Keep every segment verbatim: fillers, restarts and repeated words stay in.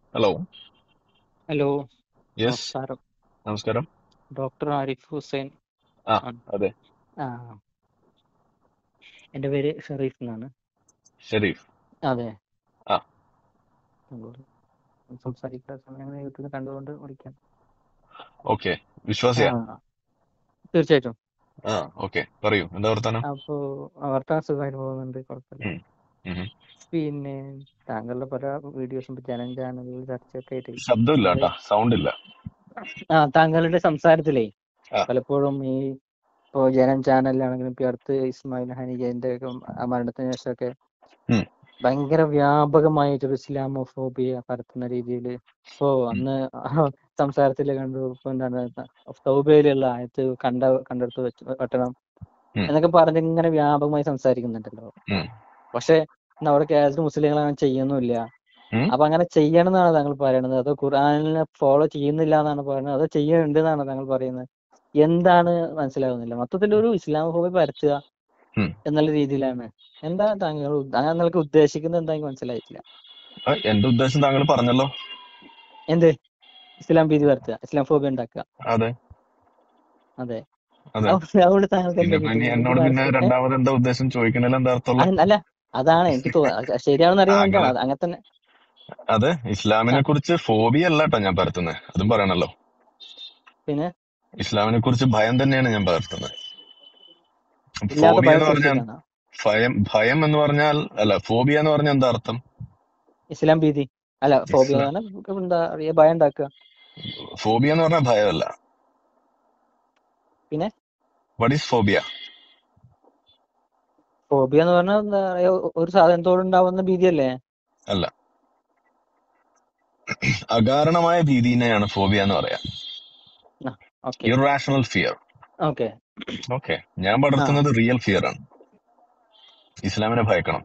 Hello. Hello, yes. നമസ്കാരം. നമസ്കാരം. Doctor Arif Hussain ആ, ആണ്. അതെ. ആ, എൻ്റെ പേര് ഷെറീഫ് എന്നാണ്. ഷെരീഫ്. അതെ, ആ, നമ്മളോട് സംസാരിക്കുന്ന സമയം യൂട്യൂബിൽ കണ്ടുകൊണ്ട് വിളിക്കാം. ഓക്കെ. ആ, വിശ്വാസിയാ? തീർച്ചയായിട്ടും. ആ, ഓക്കെ. പറയൂ, എന്താ വർത്താനം? അപ്പോൾ വർത്തമാന സുഖമായിട്ട് പോകുന്നുണ്ട്, കുഴപ്പമില്ല. ഉം, ഉം. പിന്നെ താങ്കളുടെ പല വീഡിയോസും ജനം ചാനലിൽ ചർച്ചയൊക്കെ ആയിട്ട് ശബ്ദമില്ല അത് കേട്ടാ, സൗണ്ട് ഇല്ല. ആ താങ്കളുടെ സംസാരത്തിലേ ആ, പലപ്പോഴും ഈ ഇപ്പോൾ ജനം ചാനലിലാണെങ്കിലും ഇപ്പം ഈ അടുത്ത് ഇസ്മായിൽ ഹനിജന്റെ ഒക്കെ മരണത്തിന് ശേഷമൊക്കെ ഉം, ഭയങ്കര വ്യാപകമായിട്ടൊരു ഇസ്ലാമോഫോബിയ പരത്തുന്ന രീതിയിൽ ഇപ്പോ ഉം, അന്ന് സംസാരത്തിൽ കണ്ടു. ഇപ്പൊ എന്താണ് തൗബയിലുള്ള ആയത്ത് കണ്ട കണ്ടെടുത്ത് വെച്ച് വെട്ടണം ഉം, എന്നൊക്കെ പറഞ്ഞ് ഇങ്ങനെ വ്യാപകമായി സംസാരിക്കുന്നുണ്ടല്ലോ. ഉം, പക്ഷെ നമ്മുടെ കേരളത്തിൽ മുസ്ലിങ്ങൾ അങ്ങനെ ചെയ്യുന്നില്ല. ഉം. അപ്പൊ അങ്ങനെ ചെയ്യണം എന്നാണ് താങ്കൾ പറയുന്നത്, അതോ ഖുർആനിനെ ഫോളോ ചെയ്യുന്നില്ല എന്നാണ് പറയുന്നത്, അതോ ചെയ്യുന്നുണ്ട് എന്നാണ് താങ്കൾ പറയുന്നത്? എന്താണ് മനസ്സിലാകുന്നില്ല. മൊത്തത്തിൽ ഒരു ഇസ്ലാമോഫോബിയ പരത്തുക ഉം. എന്നുള്ള രീതിയിലാണ്. എന്താ താങ്കൾ ഉദ്ദ- താങ്കൾക്ക് ഉദ്ദേശിക്കുന്നത് എന്താ എനിക്ക് മനസ്സിലായിട്ടില്ല. ആ, എന്റെ ഉദ്ദേശം താങ്കൾ പറഞ്ഞല്ലോ. എന്ത്? ഇസ്ലാം ഭീതി പരത്തുക, ഇസ്ലാം ഫോബിയ ഉണ്ടാക്കുക. അതെ, അതെ. അതെ. അപ്പൊ അതുകൊണ്ട് താങ്കൾക്ക് പിന്നെ എന്താ ഇപ്പൊ ഇനി കിട്ടുന്നത്? ഇത് എന്നോട് പിന്നെ മനസ്സിൽ ഏ രണ്ടാമത് എന്താ ഉദ്ദേശം ചോദിക്കണതിൽ എന്താ അർത്ഥമുള്ള? അല്ല, അതാണ് എനിക്ക് തോന്നുന്നത് ശരിയാണെന്ന് അറിയാൻ വേണ്ടിയാണ് താങ്കള് അത് അങ്ങനെ തന്നെ. അതെ, ആ ഇസ്ലാമിനെ കുറിച്ച് ഫോബിയ അല്ല കേട്ടോ ഞാൻ പരത്തുന്നത്, അതും പറയണല്ലോ. പിന്നെ ഇസ്ലാമിനെ കുറിച്ച് ഭയം തന്നെയാണ് ഞാൻ പകർത്തുന്നത്. ഇല്ലാത്ത ഫോബിയ ഭയം എന്ന് പറഞ്ഞാൽ സൃഷ്ടിക്കാണ് ഭയം ഭയം എന്ന് പറഞ്ഞാൽ അല്ല, ഫോബിയ എന്ന് പറഞ്ഞാൽ എന്താ അർത്ഥം? ഇസ്ലാം ഭീതി. അല്ല, ഫോബിയ ഇസ്ലാം എന്ന് പറഞ്ഞാൽ എന്താ അറിയാ, ഭയം ഉണ്ടാക്കുക. ഫോബിയ എന്ന് പറഞ്ഞാൽ ഭയമല്ല. പിന്നെ വാട്ട് ഈസ് ഫോബിയ? ഫോബിയ എന്ന് പറഞ്ഞാൽ എന്താ പറയാ, ഒരു സാധനത്തോട് ഉണ്ടാവുന്ന ഭീതിയല്ലേ? അല്ല, അകാരണമായ ഭീതിനെയാണ് ഫോബിയ എന്ന് പറയാ. Okay, irrational fear. Okay. Okay. ഞാൻ ആ പടർത്തുന്നത് റിയൽ ഫിയർ ആണ്. ഇസ്ലാമിനെ ഭയക്കണം,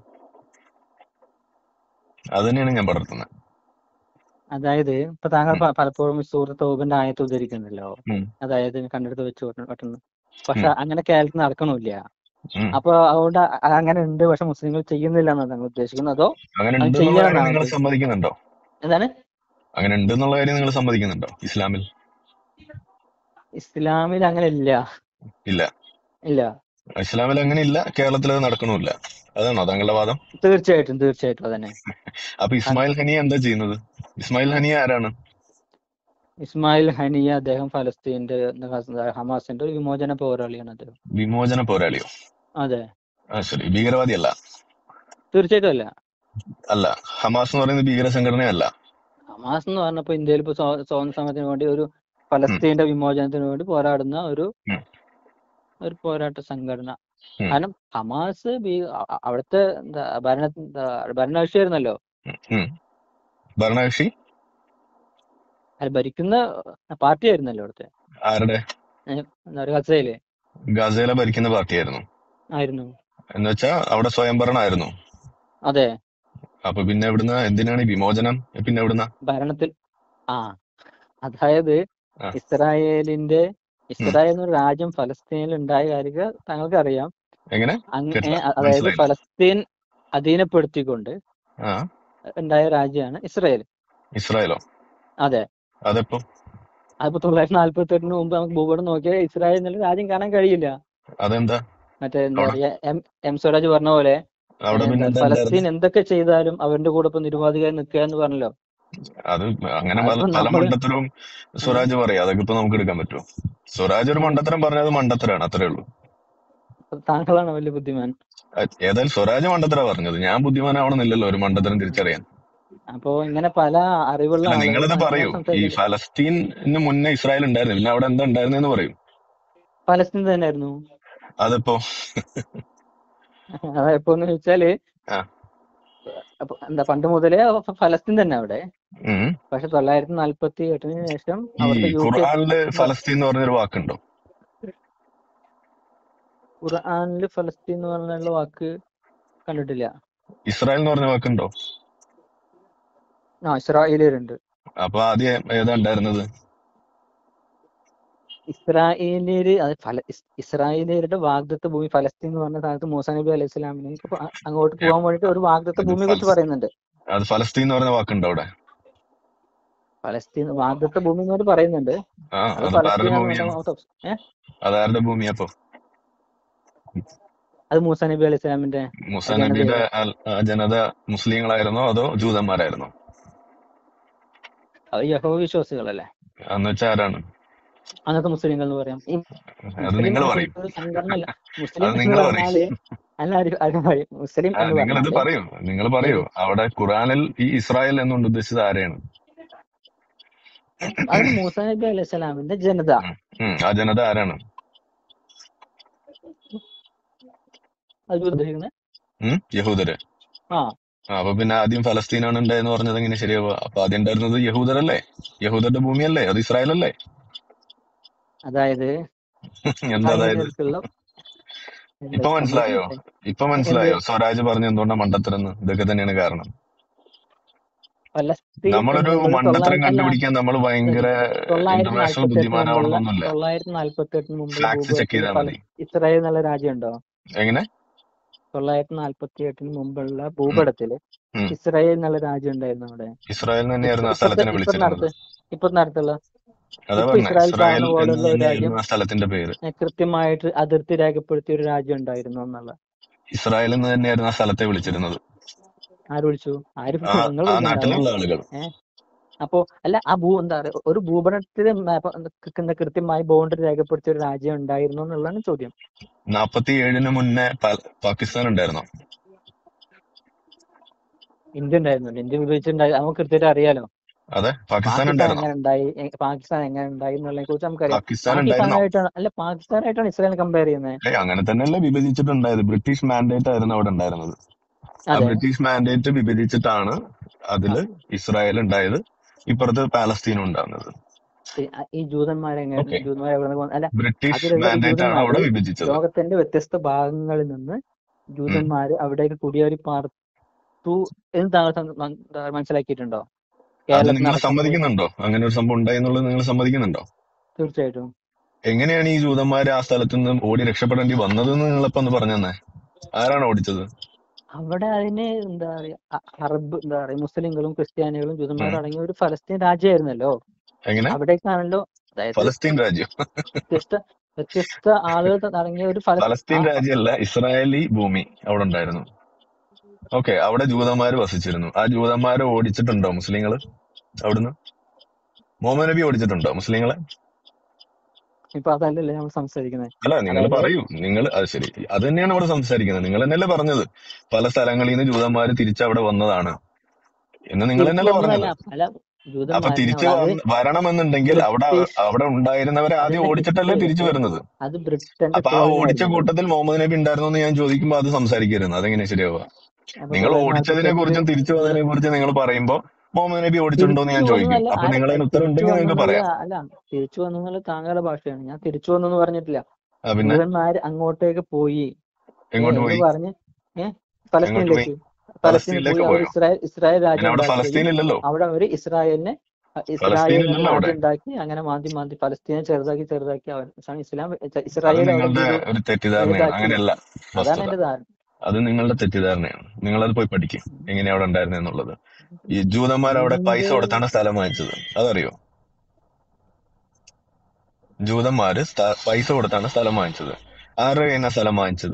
അത് തന്നെയാണ് ഞാൻ പടർത്തുന്നത്. അതായത് ഇപ്പൊ താങ്കൾ ഉം, പ- പലപ്പോഴും ഈ സൂറത്ത് തൗബന്റെ ആയത്ത് ഉദ്ധരിക്കുന്നുണ്ടല്ലോ. ഉം, അതായത് കണ്ടെടുത്ത് വെച്ച് വെട്ട- വെട്ടുന്നു. ഉം, പക്ഷെ അങ്ങനെ കേരളത്തിൽ നടക്കണില്ല. ഉം. അപ്പൊ അതുകൊണ്ട് അ- അങ്ങനെ ഉണ്ട്, പക്ഷെ മുസ്ലിങ്ങൾ ചെയ്യുന്നില്ല എന്നാണ് താങ്കൾ ഉദ്ദേശിക്കുന്നത്, അതോ അങ്ങനെ അത് ഉണ്ട് എന്നുള്ള ചെയ്യണം കാര്യം എന്നാണ് നിങ്ങൾ ഉദ്ദേശിക്കുന്നത്? സമ്മതിക്കുന്നുണ്ടോ? എന്താണ്? അങ്ങനെ ഉണ്ട് എന്നുള്ള കാര്യം നിങ്ങൾ സമ്മതിക്കുന്നുണ്ടോ ഇസ്ലാമിൽ? ഇസ്ലാമിൽ അങ്ങനെ ഇല്ല. ഇല്ല. ഇല്ല. ഇസ്ലാമിൽ അങ്ങനെ ഇല്ല, കേരളത്തിൽ അത് നടക്കണമില്ല. അതാണോ താങ്കളുടെ വാദം? തീർച്ചയായിട്ടും, തീർച്ചയായിട്ടും അതന്നെ. അപ്പൊ കാരണം ഇസ്മായിൽ ഹനിയ എന്താ ചെയ്യുന്നത്? ഇസ്മായിൽ ഹനിയ ആരാണ്? ഇസ്മായിൽ ഹനിയ അദ്ദേഹം ഫലസ്തീന്റെ എന്താ, ഹമാസിന്റെ ഒരു വിമോചന പോരാളിയാണ് അദ്ദേഹം. വിമോചന പോരാളിയോ? അതെ, ആ, ശരി. ഭീകരവാദിയല്ല? തീർച്ചയായിട്ടും അല്ല. അല്ല. ഹമാസ് എന്ന് പറയുന്നത് ഭീകര സംഘടനയല്ല. ഹമാസ് എന്ന് പറഞ്ഞപ്പോ ഇന്ത്യയിൽ ഇപ്പൊ സ്വാ- സ്വാതന്ത്ര്യ സമരത്തിന് വേണ്ടി ഒരു ഉം, ഫലസ്തീന്റെ വിമോചനത്തിന് വേണ്ടി പോരാടുന്ന ഒരു ഉം, ഒരു പോരാട്ട സംഘടന. ഉം, കാരണം ഹമാസ് ഭീ- അ- അ- അവിടുത്തെ എന്താ ഭരണ എന്താ ഭരണകക്ഷിയായിരുന്നല്ലോ. ഉം. ഭരണകക്ഷി അത് ഭരിക്കുന്ന പാർട്ടി ആയിരുന്നല്ലോ അവിടുത്തെ. ആരുടെ? ഏ, എന്താ പറയുക, ഗസയില് ഗസയിലെ ഭരിക്കുന്ന പാർട്ടിയായിരുന്നു. ആയിരുന്നു. എന്ന് വെച്ചാ അവിടെ സ്വയംഭരണമായിരുന്നു. അതെ, അപ്പൊ പിന്നെ എവിടുന്ന, എന്തിനാണ് ഈ വിമോചനം? പിന്നെ എവിടുന്ന? ഭരണത്തിൽ. ആ അതായത് ആ, ഇസ്രായേലിന്റെ ഉം. ഇസ്രായേൽ എന്നൊരു രാജ്യം ഫലസ്തീനിൽ ഉണ്ടായ കാര്യം താങ്കൾക്ക് അറിയാം. എങ്ങനെ? അങ് ഏ, കേട്ടില്ല, അ- അതായത് മനസ്സിലായില്ല. ഫലസ്തീൻ അധീനപ്പെടുത്തിക്കൊണ്ട് ആ, ഉണ്ടായ രാജ്യമാണ് ഇസ്രായേൽ. ഇസ്രായേലോ? അതെ. അതെപ്പോ? അതിപ്പോ തൊള്ളായിരത്തി നാല്പത്തി എട്ടിന് മുമ്പ് നമുക്ക് ഭൂപടം നോക്കിയാൽ ഇസ്രായേൽ എന്നുള്ള രാജ്യം കാണാൻ കഴിയില്ല. അതെന്താ? മറ്റേ എന്താ അവിടെ പറയാ, എം എം സ്വരാജ് പറഞ്ഞ പോലെ ഏ, അവിടെ പിന്നെ എന്താ എന്താ ഉണ്ടായിരുന്നു? ഫലസ്തീൻ എന്തൊക്കെ ചെയ്താലും അവരുടെ കൂടെ ഇപ്പൊ നിരുപാധികമായി നിൽക്കുക എന്ന് പറഞ്ഞല്ലോ. അത് അങ്ങനെ പല അതിപ്പോ പല നമ്മള് മണ്ടത്തരവും ഏ, സ്വരാജ് പറയാം. അതൊക്കെ ഇപ്പൊ നമുക്ക് എടുക്കാൻ പറ്റുമോ? സ്വരാജ് ഒരു ഏ, മണ്ടത്തരം പറഞ്ഞത് മണ്ടത്തരാണ്, അത്രേ ഉള്ളൂ. താങ്കളാണ് വലിയ ബുദ്ധിമാൻ. അഹ് ഏതായാലും സ്വരാജ് മണ്ടത്തരാ പറഞ്ഞത്. ഞാൻ ബുദ്ധിമാനാവണമെന്നില്ലല്ലോ ഒരു മണ്ടത്തരം തിരിച്ചറിയാൻ. അപ്പോ ഇങ്ങനെ പല അറിവുള്ള അല്ല, ആളുകൾ നിങ്ങളിത് അങ്ങനെ പറയൂ. ഈ സംസാരിക്കില്ല. ഫലസ്തീന് മുന്നേ ഇസ്രായേൽ ഉണ്ടായിരുന്നു, പിന്നെ അവിടെ എന്താ ഉണ്ടായിരുന്നെന്ന് പറയൂ. ഫലസ്തീൻ തന്നെയായിരുന്നു. അതിപ്പോ അതെപ്പോന്ന് ചോദിച്ചാല് ആ, അപ്പൊ എന്താ പണ്ട് മുതലേ ഫ- ഫലസ്തീൻ തന്നെ അവിടെ. ഉം. പക്ഷെ തൊള്ളായിരത്തി നാല്പത്തി എട്ടിന് ശേഷം ഈ അവിടുത്തെ യു കെ ഖുർആനില് ഫലസ്തീൻ എന്ന് പറഞ്ഞൊരു വാക്കുണ്ടോ? ഖുർആനില് ഫലസ്തീൻ എന്ന് പറഞ്ഞുള്ള വാക്ക് കണ്ടിട്ടില്ല. ഇസ്രായേൽ എന്ന് പറഞ്ഞ വാക്കുണ്ടോ? ആ ഇസ്രായേലിയരുണ്ട്. അപ്പൊ ആദ്യം ഏതാ ഉണ്ടായിരുന്നത്? ഇസ്രായേലിയര് അത് ഫല ഇസ്- ഇസ്രായേലിയരുടെ വാഗ്ദത്ത ഭൂമി ഫലസ്തീൻ എന്ന് പറഞ്ഞ സ്ഥലത്ത് മൂസാ നബി അലൈഹി സ്വലാമിനെ അങ്ങോട്ട് പോകാൻ വേണ്ടിട്ട് ഒരു വാഗ്ദത്ത അത് ഭൂമിയെ കുറിച്ച് ഫലസ് പറയുന്നുണ്ട്. അത് ഫലസ്തീൻ എന്ന് പറഞ്ഞ വാക്കുണ്ടോ അവിടെ? പലസ്തീൻ വാഗ്ദത്ത ഭൂമി എന്നവർ പറയുന്നുണ്ട്. ആ അത് അതിപ്പോ ആരുടെ പലസ്തീനാണ് ഭൂമിയാണ്? രണ്ടാമത്തെ ഓപ്ഷൻ. ഏഹ് അതാരുടെ ഭൂമിയാ അപ്പൊ? അത് മൂസാ നബി അലൈഹി സ്വലാമിന്റെ മുസാ നബിയുടെ ജനതയുടെ അൽ- ആ ജനത മുസ്ലിങ്ങളായിരുന്നോ അതോ ജൂതന്മാരായിരുന്നോ? അത് യഹോവ വിശ്വാസികളല്ലേ, എന്ന് വെച്ചാൽ ആരാണ്? അന്നത്തെ മുസ്ലിങ്ങൾ എന്ന് പറയാം. ഈ അത് മുസ്ലിം നിങ്ങൾ പറയും. എന്നൊരു സംഘടന അല്ല. മുസ്ലിം അത് എന്ന് നിങ്ങൾ പറയും. പറഞ്ഞാല് അല്ല ആര് ആര് പറയും മുസ്ലിം ആ എന്ന് നിങ്ങൾ ഇത് പറഞ്ഞാല് പറയൂ, നിങ്ങൾ പറയൂ. ഏത് അവിടെ ഖുറാനിൽ ഈ ഇസ്രായേൽ എന്നുകൊണ്ട് ഉദ്ദേശിച്ചത് ആരെയാണ്? അതിന് മൂസാ നബി അലൈഹി സ്വലാമിന്റെ ജനത. ഉം. ഉം. ആ ജനത ആരാണ്? അത് ഉദ്ദേശിക്കുന്നത് ഉം യഹൂദര്. ആ ആ, അപ്പൊ പിന്നെ ആദ്യം ഫലസ്തീനാണ് ഉണ്ടായെന്ന് പറഞ്ഞത് എങ്ങനെ ശരിയാവുക? അപ്പൊ ആദ്യം ഉണ്ടായിരുന്നത് യഹൂദരല്ലേ? യഹൂദരുടെ ഭൂമിയല്ലേ? അത് ഇസ്രായേലല്ലേ? അതായത് എന്താ അതായത്? അതിനടുത്തുള്ള എന്താ ഇപ്പൊ സംഭവം മനസ്സിലായോ? പറയട്ടെ. ഇപ്പൊ എന്ത് മനസ്സിലായോ സ്വരാജ് പറഞ്ഞ എന്തുകൊണ്ടാ മണ്ടത്തരെന്ന്? ഇതൊക്കെ തന്നെയാണ് കാരണം. ഫലസ്തീൻ നമ്മളൊരു എന്നുള്ളത് മണ്ടത്തരം തൊള്ളായിരത്തി അല്ല കണ്ടുപിടിക്കാൻ നമ്മൾ ശരി ഭയങ്കര തൊള്ളായിരത്തി ഇന്റർനാഷണൽ നാല്പത്തി എട്ടിന് മുമ്പുള്ള ബുദ്ധിമാനാവണമെന്നൊന്നുമില്ല. തൊള്ളായിരത്തി നാല്പത്തി എട്ടിന് മുമ്പുള്ള ഫാക്ട്സ് ചെക്ക് ഭൂപടത്തിൽ ചെയ്താൽ ഫല മതി. ഇസ്രായേൽ എന്നുള്ള രാജ്യം ഉണ്ടോ? എങ്ങനെ? തൊള്ളായിരത്തി നാല്പത്തി എട്ടിന് മുമ്പുള്ള ഭൂപടത്തില് ഉം. ഇസ്രായേൽ എന്നുള്ള രാജ്യം ഉണ്ടായിരുന്നു അവിടെ. ഇസ്രായേൽ ഇപ്പൊ തന്നെയായിരുന്നു ആ ഇപ്പത്തെ സ്ഥലത്തിനെ ഇപ്പത്തെ വിളിച്ചിരുന്നത്. നടത്ത് ഇപ്പത്തെ നടത്തുള്ള അതാ ഇപ്പൊ പറഞ്ഞ ഇസ്രായേൽ ഇസ്രായേൽ കാണുന്ന എന്ന് പോലുള്ള ഒരു രാജ്യം തന്നെയായിരുന്നു ആ സ്ഥലത്തിന്റെ പേര്. ഏഹ് കൃത്യമായിട്ട് അതിർത്തി രേഖപ്പെടുത്തിയ ഒരു രാജ്യം ഉണ്ടായിരുന്നു എന്നുള്ള. ഇസ്രായേൽ എന്ന് തന്നെയായിരുന്നു ആ സ്ഥലത്തെ വിളിച്ചിരുന്നത്. ആര് വിളിച്ചു? ആര് ആ നിങ്ങൾ ആ വിളിച്ചിട്ടുണ്ടാവും. നാട്ടിലുള്ള ആളുകൾ. ഏഹ് അപ്പോ അല്ല ആ ഭൂ എന്താ പറയുക ഒരു ഭൂപടത്തില് map- എന്താ കൃത്യമായി ബൗണ്ടറി രേഖപ്പെടുത്തിയ ഒരു രാജ്യം ഉണ്ടായിരുന്നു എന്നുള്ളതാണ് ചോദ്യം. നാപ്പത്തി ഏഴിന് മുന്നേ പാ- പാകിസ്ഥാൻ ഉണ്ടായിരുന്നോ? ഇന്ത്യ ഉണ്ടായിരുന്നുണ്ട്. ഇന്ത്യ വിഭജിച്ചിട്ടുണ്ടായി നമുക്ക് കൃത്യമായിട്ട് അറിയാലോ. അതെ, പാകിസ്ഥാൻ പാകിസ്ഥാൻ ഉണ്ടായിരുന്നോ? എങ്ങനെ ഉണ്ടായി എ- പാകിസ്ഥാൻ എങ്ങനെ ഉണ്ടായി എന്നുള്ളതിനെ കുറിച്ച് നമുക്കറിയാം. പാകിസ്ഥാൻ ഉണ്ടായിരുന്നോ? പാകിസ്ഥാനായിട്ടാണ് അല്ല പാകിസ്ഥാനായിട്ടാണ് ഇസ്രായേൽ കമ്പയർ ചെയ്യുന്നത്. ഏയ് അങ്ങനെ തന്നെയല്ലേ വിഭജിച്ചിട്ടുണ്ടായത്. ബ്രിട്ടീഷ് മാൻഡേറ്റ് ആയിരുന്നു അവിടെ ഉണ്ടായിരുന്നത്. ആ അതെ ബ്രിട്ടീഷ് മാൻഡേറ്റ് വിഭജിച്ചിട്ടാണ് ആ അതില് ഇസ്രായേൽ ഉണ്ടായത്, ഇപ്പുറത്ത് പാലസ്തീനും ഉണ്ടാകുന്നത്. ഈ ഈ ജൂതന്മാരെങ്ങനെ ഓക്കെ, ജൂതന്മാരെ എവിടെ നിന്ന് കൊ- അല്ല ബ്രിട്ടീഷ് അതിലുള്ള ഈ മാൻഡേറ്റ് ആണ് ജൂതന്മാര് അവിടെ വിഭജിച്ചത്. ലോകത്തിന്റെ വ്യത്യസ്ത ഭാഗങ്ങളിൽ നിന്ന് ഉം. ജൂതന്മാര് അവിടേക്ക് കുടിയേറി പാർത്തു എന്ന് താങ്കൾ സം- മൻ- എന്താ മനസ്സിലാക്കിയിട്ടുണ്ടോ? അത് നിങ്ങൾ കേരളത്തിനടക്കം പോയി സമ്മതിക്കുന്നുണ്ടോ? അങ്ങനെ ഒരു സംഭവം ഉണ്ടായി എന്നുള്ളത് നിങ്ങൾ സമ്മതിക്കുന്നുണ്ടോ? തീർച്ചയായിട്ടും എങ്ങനെയാണ് ഈ ജൂതന്മാര് ആ സ്ഥലത്ത് നിന്ന് ഓടി രക്ഷപ്പെടേണ്ടി വന്നതെന്ന് നിങ്ങളിപ്പോ ഒന്ന് പറഞ്ഞു തന്നെ. ആരാണ് ഓടിച്ചത്? അവിടെ അതിന് എന്താ പറയാ അ- അറബ് എന്താ പറയാ മുസ്ലിങ്ങളും ക്രിസ്ത്യാനികളും ഉം. ജൂതന്മാരും അടങ്ങിയ ഒരു ഫലസ്തീൻ രാജ്യമായിരുന്നല്ലോ. എങ്ങനെ? അവിടേക്കാണല്ലോ അതായത് ഫലസ്തീൻ രാജ്യം? വ്യത്യസ്ത വ്യത്യസ്ത ആളുകൾ ത- അടങ്ങിയ ഒരു ഫലസ് ആ ഫലസ്തീൻ രാജ്യമല്ല, ഇസ്രായേലി ഭൂമി അവിടെ ഉണ്ടായിരുന്നു. ഓക്കെ, അവിടെ ജൂതന്മാര് വസിച്ചിരുന്നു. ആ ജൂതന്മാരെ ഓടിച്ചിട്ടുണ്ടോ മുസ്ലിങ്ങള് അവിടുന്ന്? മുഹമ്മദ് നബി ഓടിച്ചിട്ടുണ്ടോ മുസ്ലിങ്ങളെ? ഇപ്പൊ അതല്ലല്ലേ നമ്മൾ സംസാരിക്കുന്നത്. അല്ല, നിങ്ങൾ അതായത് പറയൂ. നിങ്ങൾ അത് ശരി, അത് തന്നെയാണ് ഇവിടെ സംസാരിക്കുന്നത്. നിങ്ങൾ തന്നെയല്ലേ പറഞ്ഞത് പല സ്ഥലങ്ങളിൽ നിന്ന് ജൂതന്മാര് തിരിച്ചവിടെ വന്നതാണ് എന്ന്? നിങ്ങൾ തിരിച്ചു തന്നെയല്ലേ വന്നതല്ല പറഞ്ഞത്. പല അപ്പൊ ജൂതന്മാരിനെ തിരിച്ചു അവിടെ അത് വന്ന് വരണമെന്നുണ്ടെങ്കിൽ അവിടെ ബ്രിട്ടീഷ് അവിടെ ഉണ്ടായിരുന്നവരെ ആദ്യം അതിന്റെ ഓടിച്ചിട്ടല്ലേ ഹിസ്റ്ററി തിരിച്ചു വരുന്നത്. അത് ബ്രിട്ടന്റെ അപ്പൊ ആ കോളനി ഓടിച്ച ആയിരുന്നത്. കൂട്ടത്തിൽ മുഹമ്മദ് നബി ഉണ്ടായിരുന്നു എന്ന് ഞാൻ ചോദിക്കുമ്പോൾ അത് സംസാരിക്കരുത്. അതെങ്ങനെ ശരിയാവുക? അപ്പൊ നിങ്ങൾ തൊള്ളായിരത്തി നാല്പത്തി ഓടിച്ചതിനെ എട്ടില് കുറിച്ചും തിരിച്ചു ജൂത വന്നതിനെ കുറിച്ചും നിങ്ങൾ പറയുമ്പോൾ മുഹമ്മദ് നബി ഓടിച്ചിട്ടുണ്ടോ എന്ന് തിരിച്ചു ഞാൻ ചോദിക്കും. വന്നതല്ല അപ്പൊ ആരെ നിങ്ങൾ അല്ല, അതിന് ഉത്തരം തിരിച്ചു ഉണ്ടെങ്കിൽ വന്നു നിങ്ങൾക്ക് എന്നുള്ള പറയാം. അല്ല തിരിച്ചു വന്നു എന്നുള്ള താങ്കളുടെ ഭാഷയാണ്. ഞാൻ തിരിച്ചു വന്നു എന്ന് പറഞ്ഞിട്ടില്ല. ആ പിന്നെ ജൂതന്മാര് അങ്ങോട്ടേക്ക് പോയി ഏ എങ്ങോട്ട് എന്ന് പോയി? പറഞ്ഞ് ഏ എങ്ങോട്ട് പോയി? ഫലസ്തീനിലേക്ക് ഫലസ്തീനിൽ പോയി ഫലസ്തീനിലേക്ക് അവർ പോയോ? ഇസ്രായേൽ ഇസ്രായേൽ അതിന് രാജ്യം അവിടെ ഉണ്ടാക്കുകയും ഫലസ്തീൻ ഇല്ലല്ലോ. അവിടെ അവർ ഇസ്രായേലിനെ അഹ് ഫലസ്തീൻ ഇസ്രായേൽ എന്ന ഇല്ലല്ലോ അവിടെ. രാജ്യം ഉണ്ടാക്കി അങ്ങനെ മാന്തി മാന്തി ഫലസ്തീനെ ചെറുതാക്കി ചെറുതാക്കി അവർ അവസാനം ഇസ്ലാം അത് ഇസ്രായേൽ അവിടെ എന്ത് നിങ്ങളുടെ ചെയ്തു? ഒരു തെറ്റിദ്ധാരണയാണ്. വലുതാക്കി. അങ്ങനെയല്ല അതാണ് വസ്തുത. എന്റെ ധാരണ. അത് നിങ്ങളുടെ തെറ്റിദ്ധാരണയാണ്. നിങ്ങളത് പോയി പഠിക്കും എങ്ങനെയാ അവിടെ ഉണ്ടായിരുന്നത് എന്നുള്ളത്. ഈ ജൂതന്മാർ അവിടെ പൈസ എന്റെ കൊടുത്താണ് സ്ഥലം വാങ്ങിച്ചത്, അതറിയോ? ജൂതന്മാര് സ്ഥ- പൈസ കൊടുത്താണ് സ്ഥലം വാങ്ങിച്ചത്. ആരുടെ കയ്യിൽ നിന്നാ സ്ഥലം വാങ്ങിച്ചത്?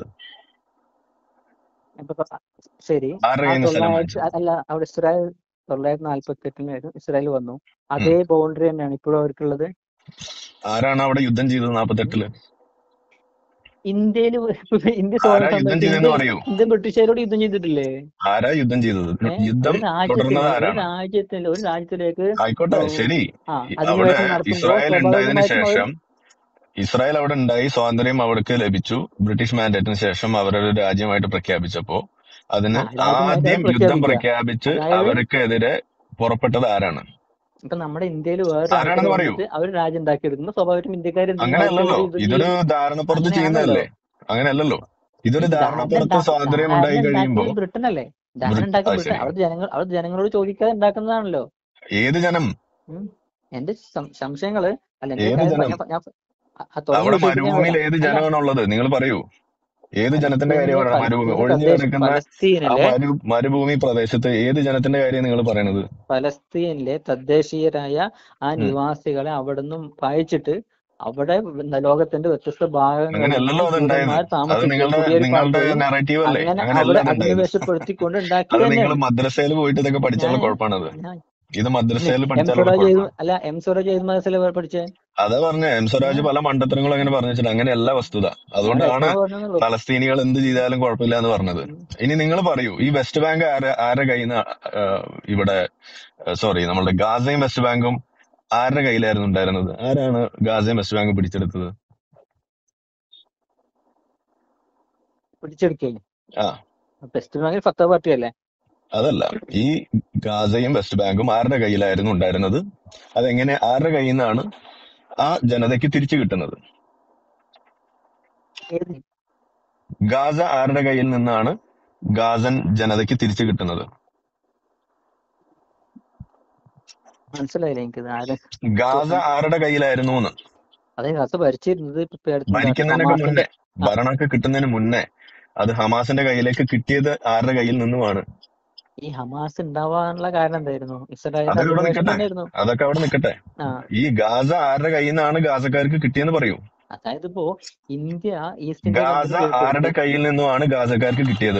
ഇപ്പൊ തൊ- ശരി ആരുടെ ആ കയ്യിൽ നിന്ന് സ്ഥലം തൊള്ളായിരത്തി വാങ്ങിച്ചത്? അല്ല അവിടെ ഇസ്രായേൽ തൊള്ളായിരത്തി നാല്പത്തി എട്ടിനായിരുന്നു ഇസ്രായേൽ വന്നു. ഉം. അതേ ബൗണ്ടറി തന്നെയാണ് ഇപ്പോഴും അവർക്കുള്ളത്. ആരാണ് അവിടെ യുദ്ധം ചെയ്തത് ഉം. നാപ്പത്തെട്ടില്? ഇന്ത്യയില് ഇന്ത്യ ആരാ സ്വാതന്ത്ര്യ യുദ്ധം സമയത്ത് ചെയ്തെന്ന് ഇന്ത്യ പറയൂ. ഇന്ത്യ ബ്രിട്ടീഷുകാരോട് യുദ്ധം ചെയ്തിട്ടില്ലേ? ആരാ യുദ്ധം ചെയ്തത്? ഏ യുദ്ധം ഒരു രാജ്യത്തിന് തുടർന്നത് ഒരു ആരാണ്? രാജ്യത്തിന് ഒരു രാജ്യത്തിലേക്ക് ആയിക്കോട്ടെ, ഉം, ശരി. ആ ഈ അവിടെ അധിനിവേശം നടത്തുമ്പോൾ ഇസ്രായേൽ ഉണ്ടായതിനു സ്വാഭാവികമായിട്ടും അവർ ശേഷം ഇസ്രായേൽ അവിടെ ഉണ്ടായി, സ്വാതന്ത്ര്യം അവർക്ക് ലഭിച്ചു. ബ്രിട്ടീഷ് മാൻഡേറ്റിന് ശേഷം അവരൊരു രാജ്യമായിട്ട് പ്രഖ്യാപിച്ചപ്പോ അതിന് ആ രാജ്യമായിട്ട് അവർ ആദ്യം യുദ്ധം പ്രഖ്യാപിക്കുക. പ്രഖ്യാപിച്ച് അതായത് അവർക്കെതിരെ പുറപ്പെട്ടത് ആരാണ്? ഇപ്പൊ നമ്മുടെ ഇന്ത്യയിൽ വേറെ ആൾക്കാർ ആരാണെന്ന് പറയൂ. വന്നിട്ട് അവർ രാജ്യം ഉണ്ടാക്കിയെടുക്കുമ്പോൾ സ്വാഭാവികമായിട്ടും ഇന്ത്യക്കാർ എന്ത് ചെയ്യും? അങ്ങനെയല്ലല്ലോ. അവർക്കെതിരെ യുദ്ധം ഇതൊരു ചെയ്യും. ധാരണപ്പുറത്ത് അങ്ങനെയാണല്ലോ. ചെയ്യുന്നതല്ലേ? അങ്ങനെയല്ലല്ലോ. ഇതൊരു ഈ ധാരണ ധാരണപ്പുറത്ത് ഉണ്ടാക്കി സ്വാതന്ത്ര്യം ധാരണ ഉണ്ടായി കഴിയുമ്പോ ഉണ്ടാക്കിയത് ബ്രിട്ടൻ അല്ലേ? ധാരണ ബ്രിട്ട് ഉണ്ടാക്കിയത് അത് ബ്രിട്ടൻ. ശരി. അവിടുത്തെ ജനങ്ങൾ അവിടുത്തെ ജനങ്ങളോട് ചോദിക്കാതെ ഉണ്ടാക്കുന്നതാണല്ലോ. ഏത് ജനം? ഉം. എന്റെ സം- സംശയങ്ങള് അല്ല എന്റെ ഏത് കാര്യം ജനം? ഞാൻ ഞാൻ ആ തുടങ്ങിയ അവിടെ വിഷയത്തിൽ ഞാൻ മരുഭൂമിയിൽ വരാം. ഏത് അല്ല ജനമാണുള്ളത്? നിങ്ങൾ പറയൂ. ഏത് ജനത്തിന്റെ കാര്യം പലസ്തീനിലെ പറയണം? മരുഭൂമി പലസ്തീനിലെ ഒഴിഞ്ഞു തദ്ദേശ കിടക്കുന്ന ആ പലസ്തീനിലെ മരു മരുഭൂമി പ്രദേശത്ത് ഏത് ജനത്തിന്റെ കാര്യം നിങ്ങൾ പറയണത്? പലസ്തീനിലെ തദ്ദേശീയരായ ആ ഉം. നിവാസികളെ അവിടുന്ന് പായിച്ചിട്ട് അവിടെ ന- ലോകത്തിന്റെ വ്യത്യസ്ത ഭാഗങ്ങളിൽ അങ്ങനെയല്ലല്ലോ നിന്ന് അത് ഉണ്ടായത്. ജൂതന്മാർ അത് താമസിക്കുകയും നിങ്ങളുടെ നിങ്ങളുടെ കുടിയേറിപ്പാർക്കുകയും നെറേറ്റീവ് അല്ലേ? അങ്ങനെ അങ്ങനെയല്ല അവിടെ അത് ഉണ്ടായത്. അധിനിവേശപ്പെടുത്തിക്കൊണ്ട് അത് ഉണ്ടാക്കിയത് നിങ്ങൾ തന്നെയാണ്. മദ്രസയിൽ പോയിട്ട് ഇതൊക്കെ ഞാൻ പഠിച്ചാലുള്ള കുഴപ്പമാണത്. ഞാൻ ഇത് ഇനി മദ്രസയിൽ എം പഠിച്ചാലുള്ള സ്വരാജ് ഏത് കുഴപ്പമാണ്. അല്ല എം സ്വരാജ് ഏത് മതത്തിലെ പഠിച്ചേ? അതാ പറഞ്ഞ എം സ്വരാജ് ഞാൻ പല മണ്ടത്തരങ്ങളും അങ്ങനെ പറഞ്ഞു വെച്ചിട്ട് അങ്ങനെയല്ല വസ്തുത. ഞാൻ അതുകൊണ്ടാണ് വ്യക്തമായി പറഞ്ഞുള്ളൂ. ഫലസ്തീനികൾ എന്ത് ചെയ്താലും കുഴപ്പമില്ല എന്ന് പറഞ്ഞത്. ഇനി നിങ്ങൾ പറയൂ, ഈ വെസ്റ്റ് ബാങ്ക് ആരെ ആരുടെ കയ്യിൽ നിന്ന് ഇവിടെ സോറി നമ്മളുടെ ഗാസയും വെസ്റ്റ് ബാങ്കും ആരുടെ കയ്യിലായിരുന്നു ഉണ്ടായിരുന്നത്? ആരാണ് ഗാസയും വെസ്റ്റ് ബാങ്കും പിടിച്ചെടുത്തത്? പിടിച്ചെടുക്കേ ആ വെസ്റ്റ് ബാങ്കിൽ ഫത്ത പാർട്ടി അല്ലേ? അതല്ല, ഈ ഗാസയും വെസ്റ്റ് ബാങ്കും ആരുടെ കയ്യിലായിരുന്നു ഉണ്ടായിരുന്നത്? അതെങ്ങനെ ആരുടെ കയ്യിൽ നിന്നാണ് ആ ജനതയ്ക്ക് തിരിച്ചു കിട്ടുന്നത്? ഏത് ഗാസ ആരുടെ കയ്യിൽ നിന്നാണ് ഗാസൻ ജനതയ്ക്ക് തിരിച്ചു കിട്ടുന്നത്? മനസ്സിലായില്ല എനിക്കത് ആര് ഗാസ ആരുടെ കയ്യിലായിരുന്നു എന്ന്? അതേ ഗസ ഭരിച്ചിരുന്നത് ഇപ്പൊ ഇപ്പൊ അടുത്ത് എന്താ ഭരിക്കുന്നതിനൊക്കെ ഹമാസിന്റെ മുന്നേ, ആ ഭരണമൊക്കെ കിട്ടുന്നതിന് മുന്നേ അത് ഹമാസിന്റെ കയ്യിലേക്ക് കിട്ടിയത് ആരുടെ കയ്യിൽ നിന്നുമാണ്? ഈ ഹമാസ് ഉണ്ടാവാനുള്ള കാരണം എന്തായിരുന്നു? ഇസ്രായേലിന്റെ അതൊക്കെ അവിടെ അധിനിവേശം നിൽക്കട്ടെ, തന്നെയായിരുന്നു. അതൊക്കെ അവിടെ നിൽക്കട്ടെ. ആ ഈ ഗാസ ആരുടെ കയ്യിൽ നിന്നാണ് ഗാസക്കാർക്ക് കിട്ടിയെന്ന് പറയൂ. അതായത് ഇപ്പോ ഇന്ത്യ ഈസ്റ്റ് ഇന്ത്യ ഗാസ കമ്പനി കീഴ്പ്പെടുത്തി, ആരുടെ കയ്യിൽ നിന്നുമാണ് ഗാസക്കാർക്ക് കിട്ടിയത്?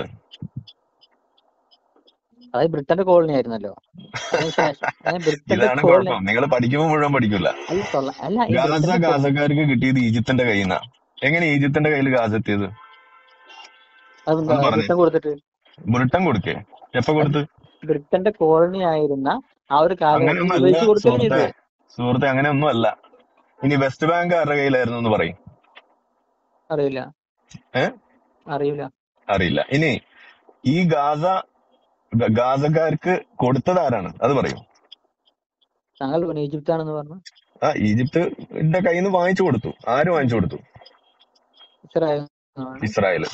അതായത് ബ്രിട്ടന്റെ കോളനി ആയിരുന്നല്ലോ. അതിനുശേഷം അതായത് ബ്രിട്ടന്റെ ഇതാണ് കോളനി കുഴപ്പം, നിങ്ങൾ പഠിക്കുമ്പോൾ മുഴുവൻ പഠിക്കില്ല. അല്ല തൊള്ള അല്ല ഈ ഗാസ ബ്രിട്ടന്റെ കോ- ഗാസക്കാർക്ക് കിട്ടിയത് ഈജിപ്തിന്റെ കയ്യിൽ നിന്നാ. എങ്ങനെ ഈജിപ്തിന്റെ കയ്യിൽ ഗാസ എത്തിയത്? അതെന്താ ഒന്ന് പറഞ്ഞേ. ബ്രിട്ടൻ കൊടുത്തിട്ട് ബ്രിട്ടൻ കൊടുക്കേ? എപ്പോ അത് കൊടുത്ത്? ബ്രിട്ടന്റെ കോളനി ആയിരുന്ന ആ ഒരു കാലഘട്ടത്തിൽ അങ്ങനെയൊന്നും അല്ല വിഭജിച്ചു കൊടുക്കുകയാണ് സുഹൃത്തെ, ചെയ്തത്. സുഹൃത്തെ അങ്ങനെയൊന്നും അല്ല. ഇനി വെസ്റ്റ് ബാങ്ക് ആരുടെ കയ്യിലായിരുന്നു എന്ന് പറയും. അറിയില്ല ഏ അറിയില്ല അറിയില്ല. ഇനി ഈ ഗാസ ഗ- ഗാസക്കാർക്ക് കൊടുത്തത് ആരാണ്? അത് പറയും. താങ്കൾ പറഞ്ഞു ഈജിപ്ത് ആണെന്ന് പറഞ്ഞു. ആ ഈജിപ്തിന്റെ കയ്യിൽ നിന്ന് വാങ്ങിച്ചു കൊടുത്തു. ആര് വാങ്ങിച്ചു കൊടുത്തു? ഇസ്രായേൽ ആണ്. ഇസ്രായേല്.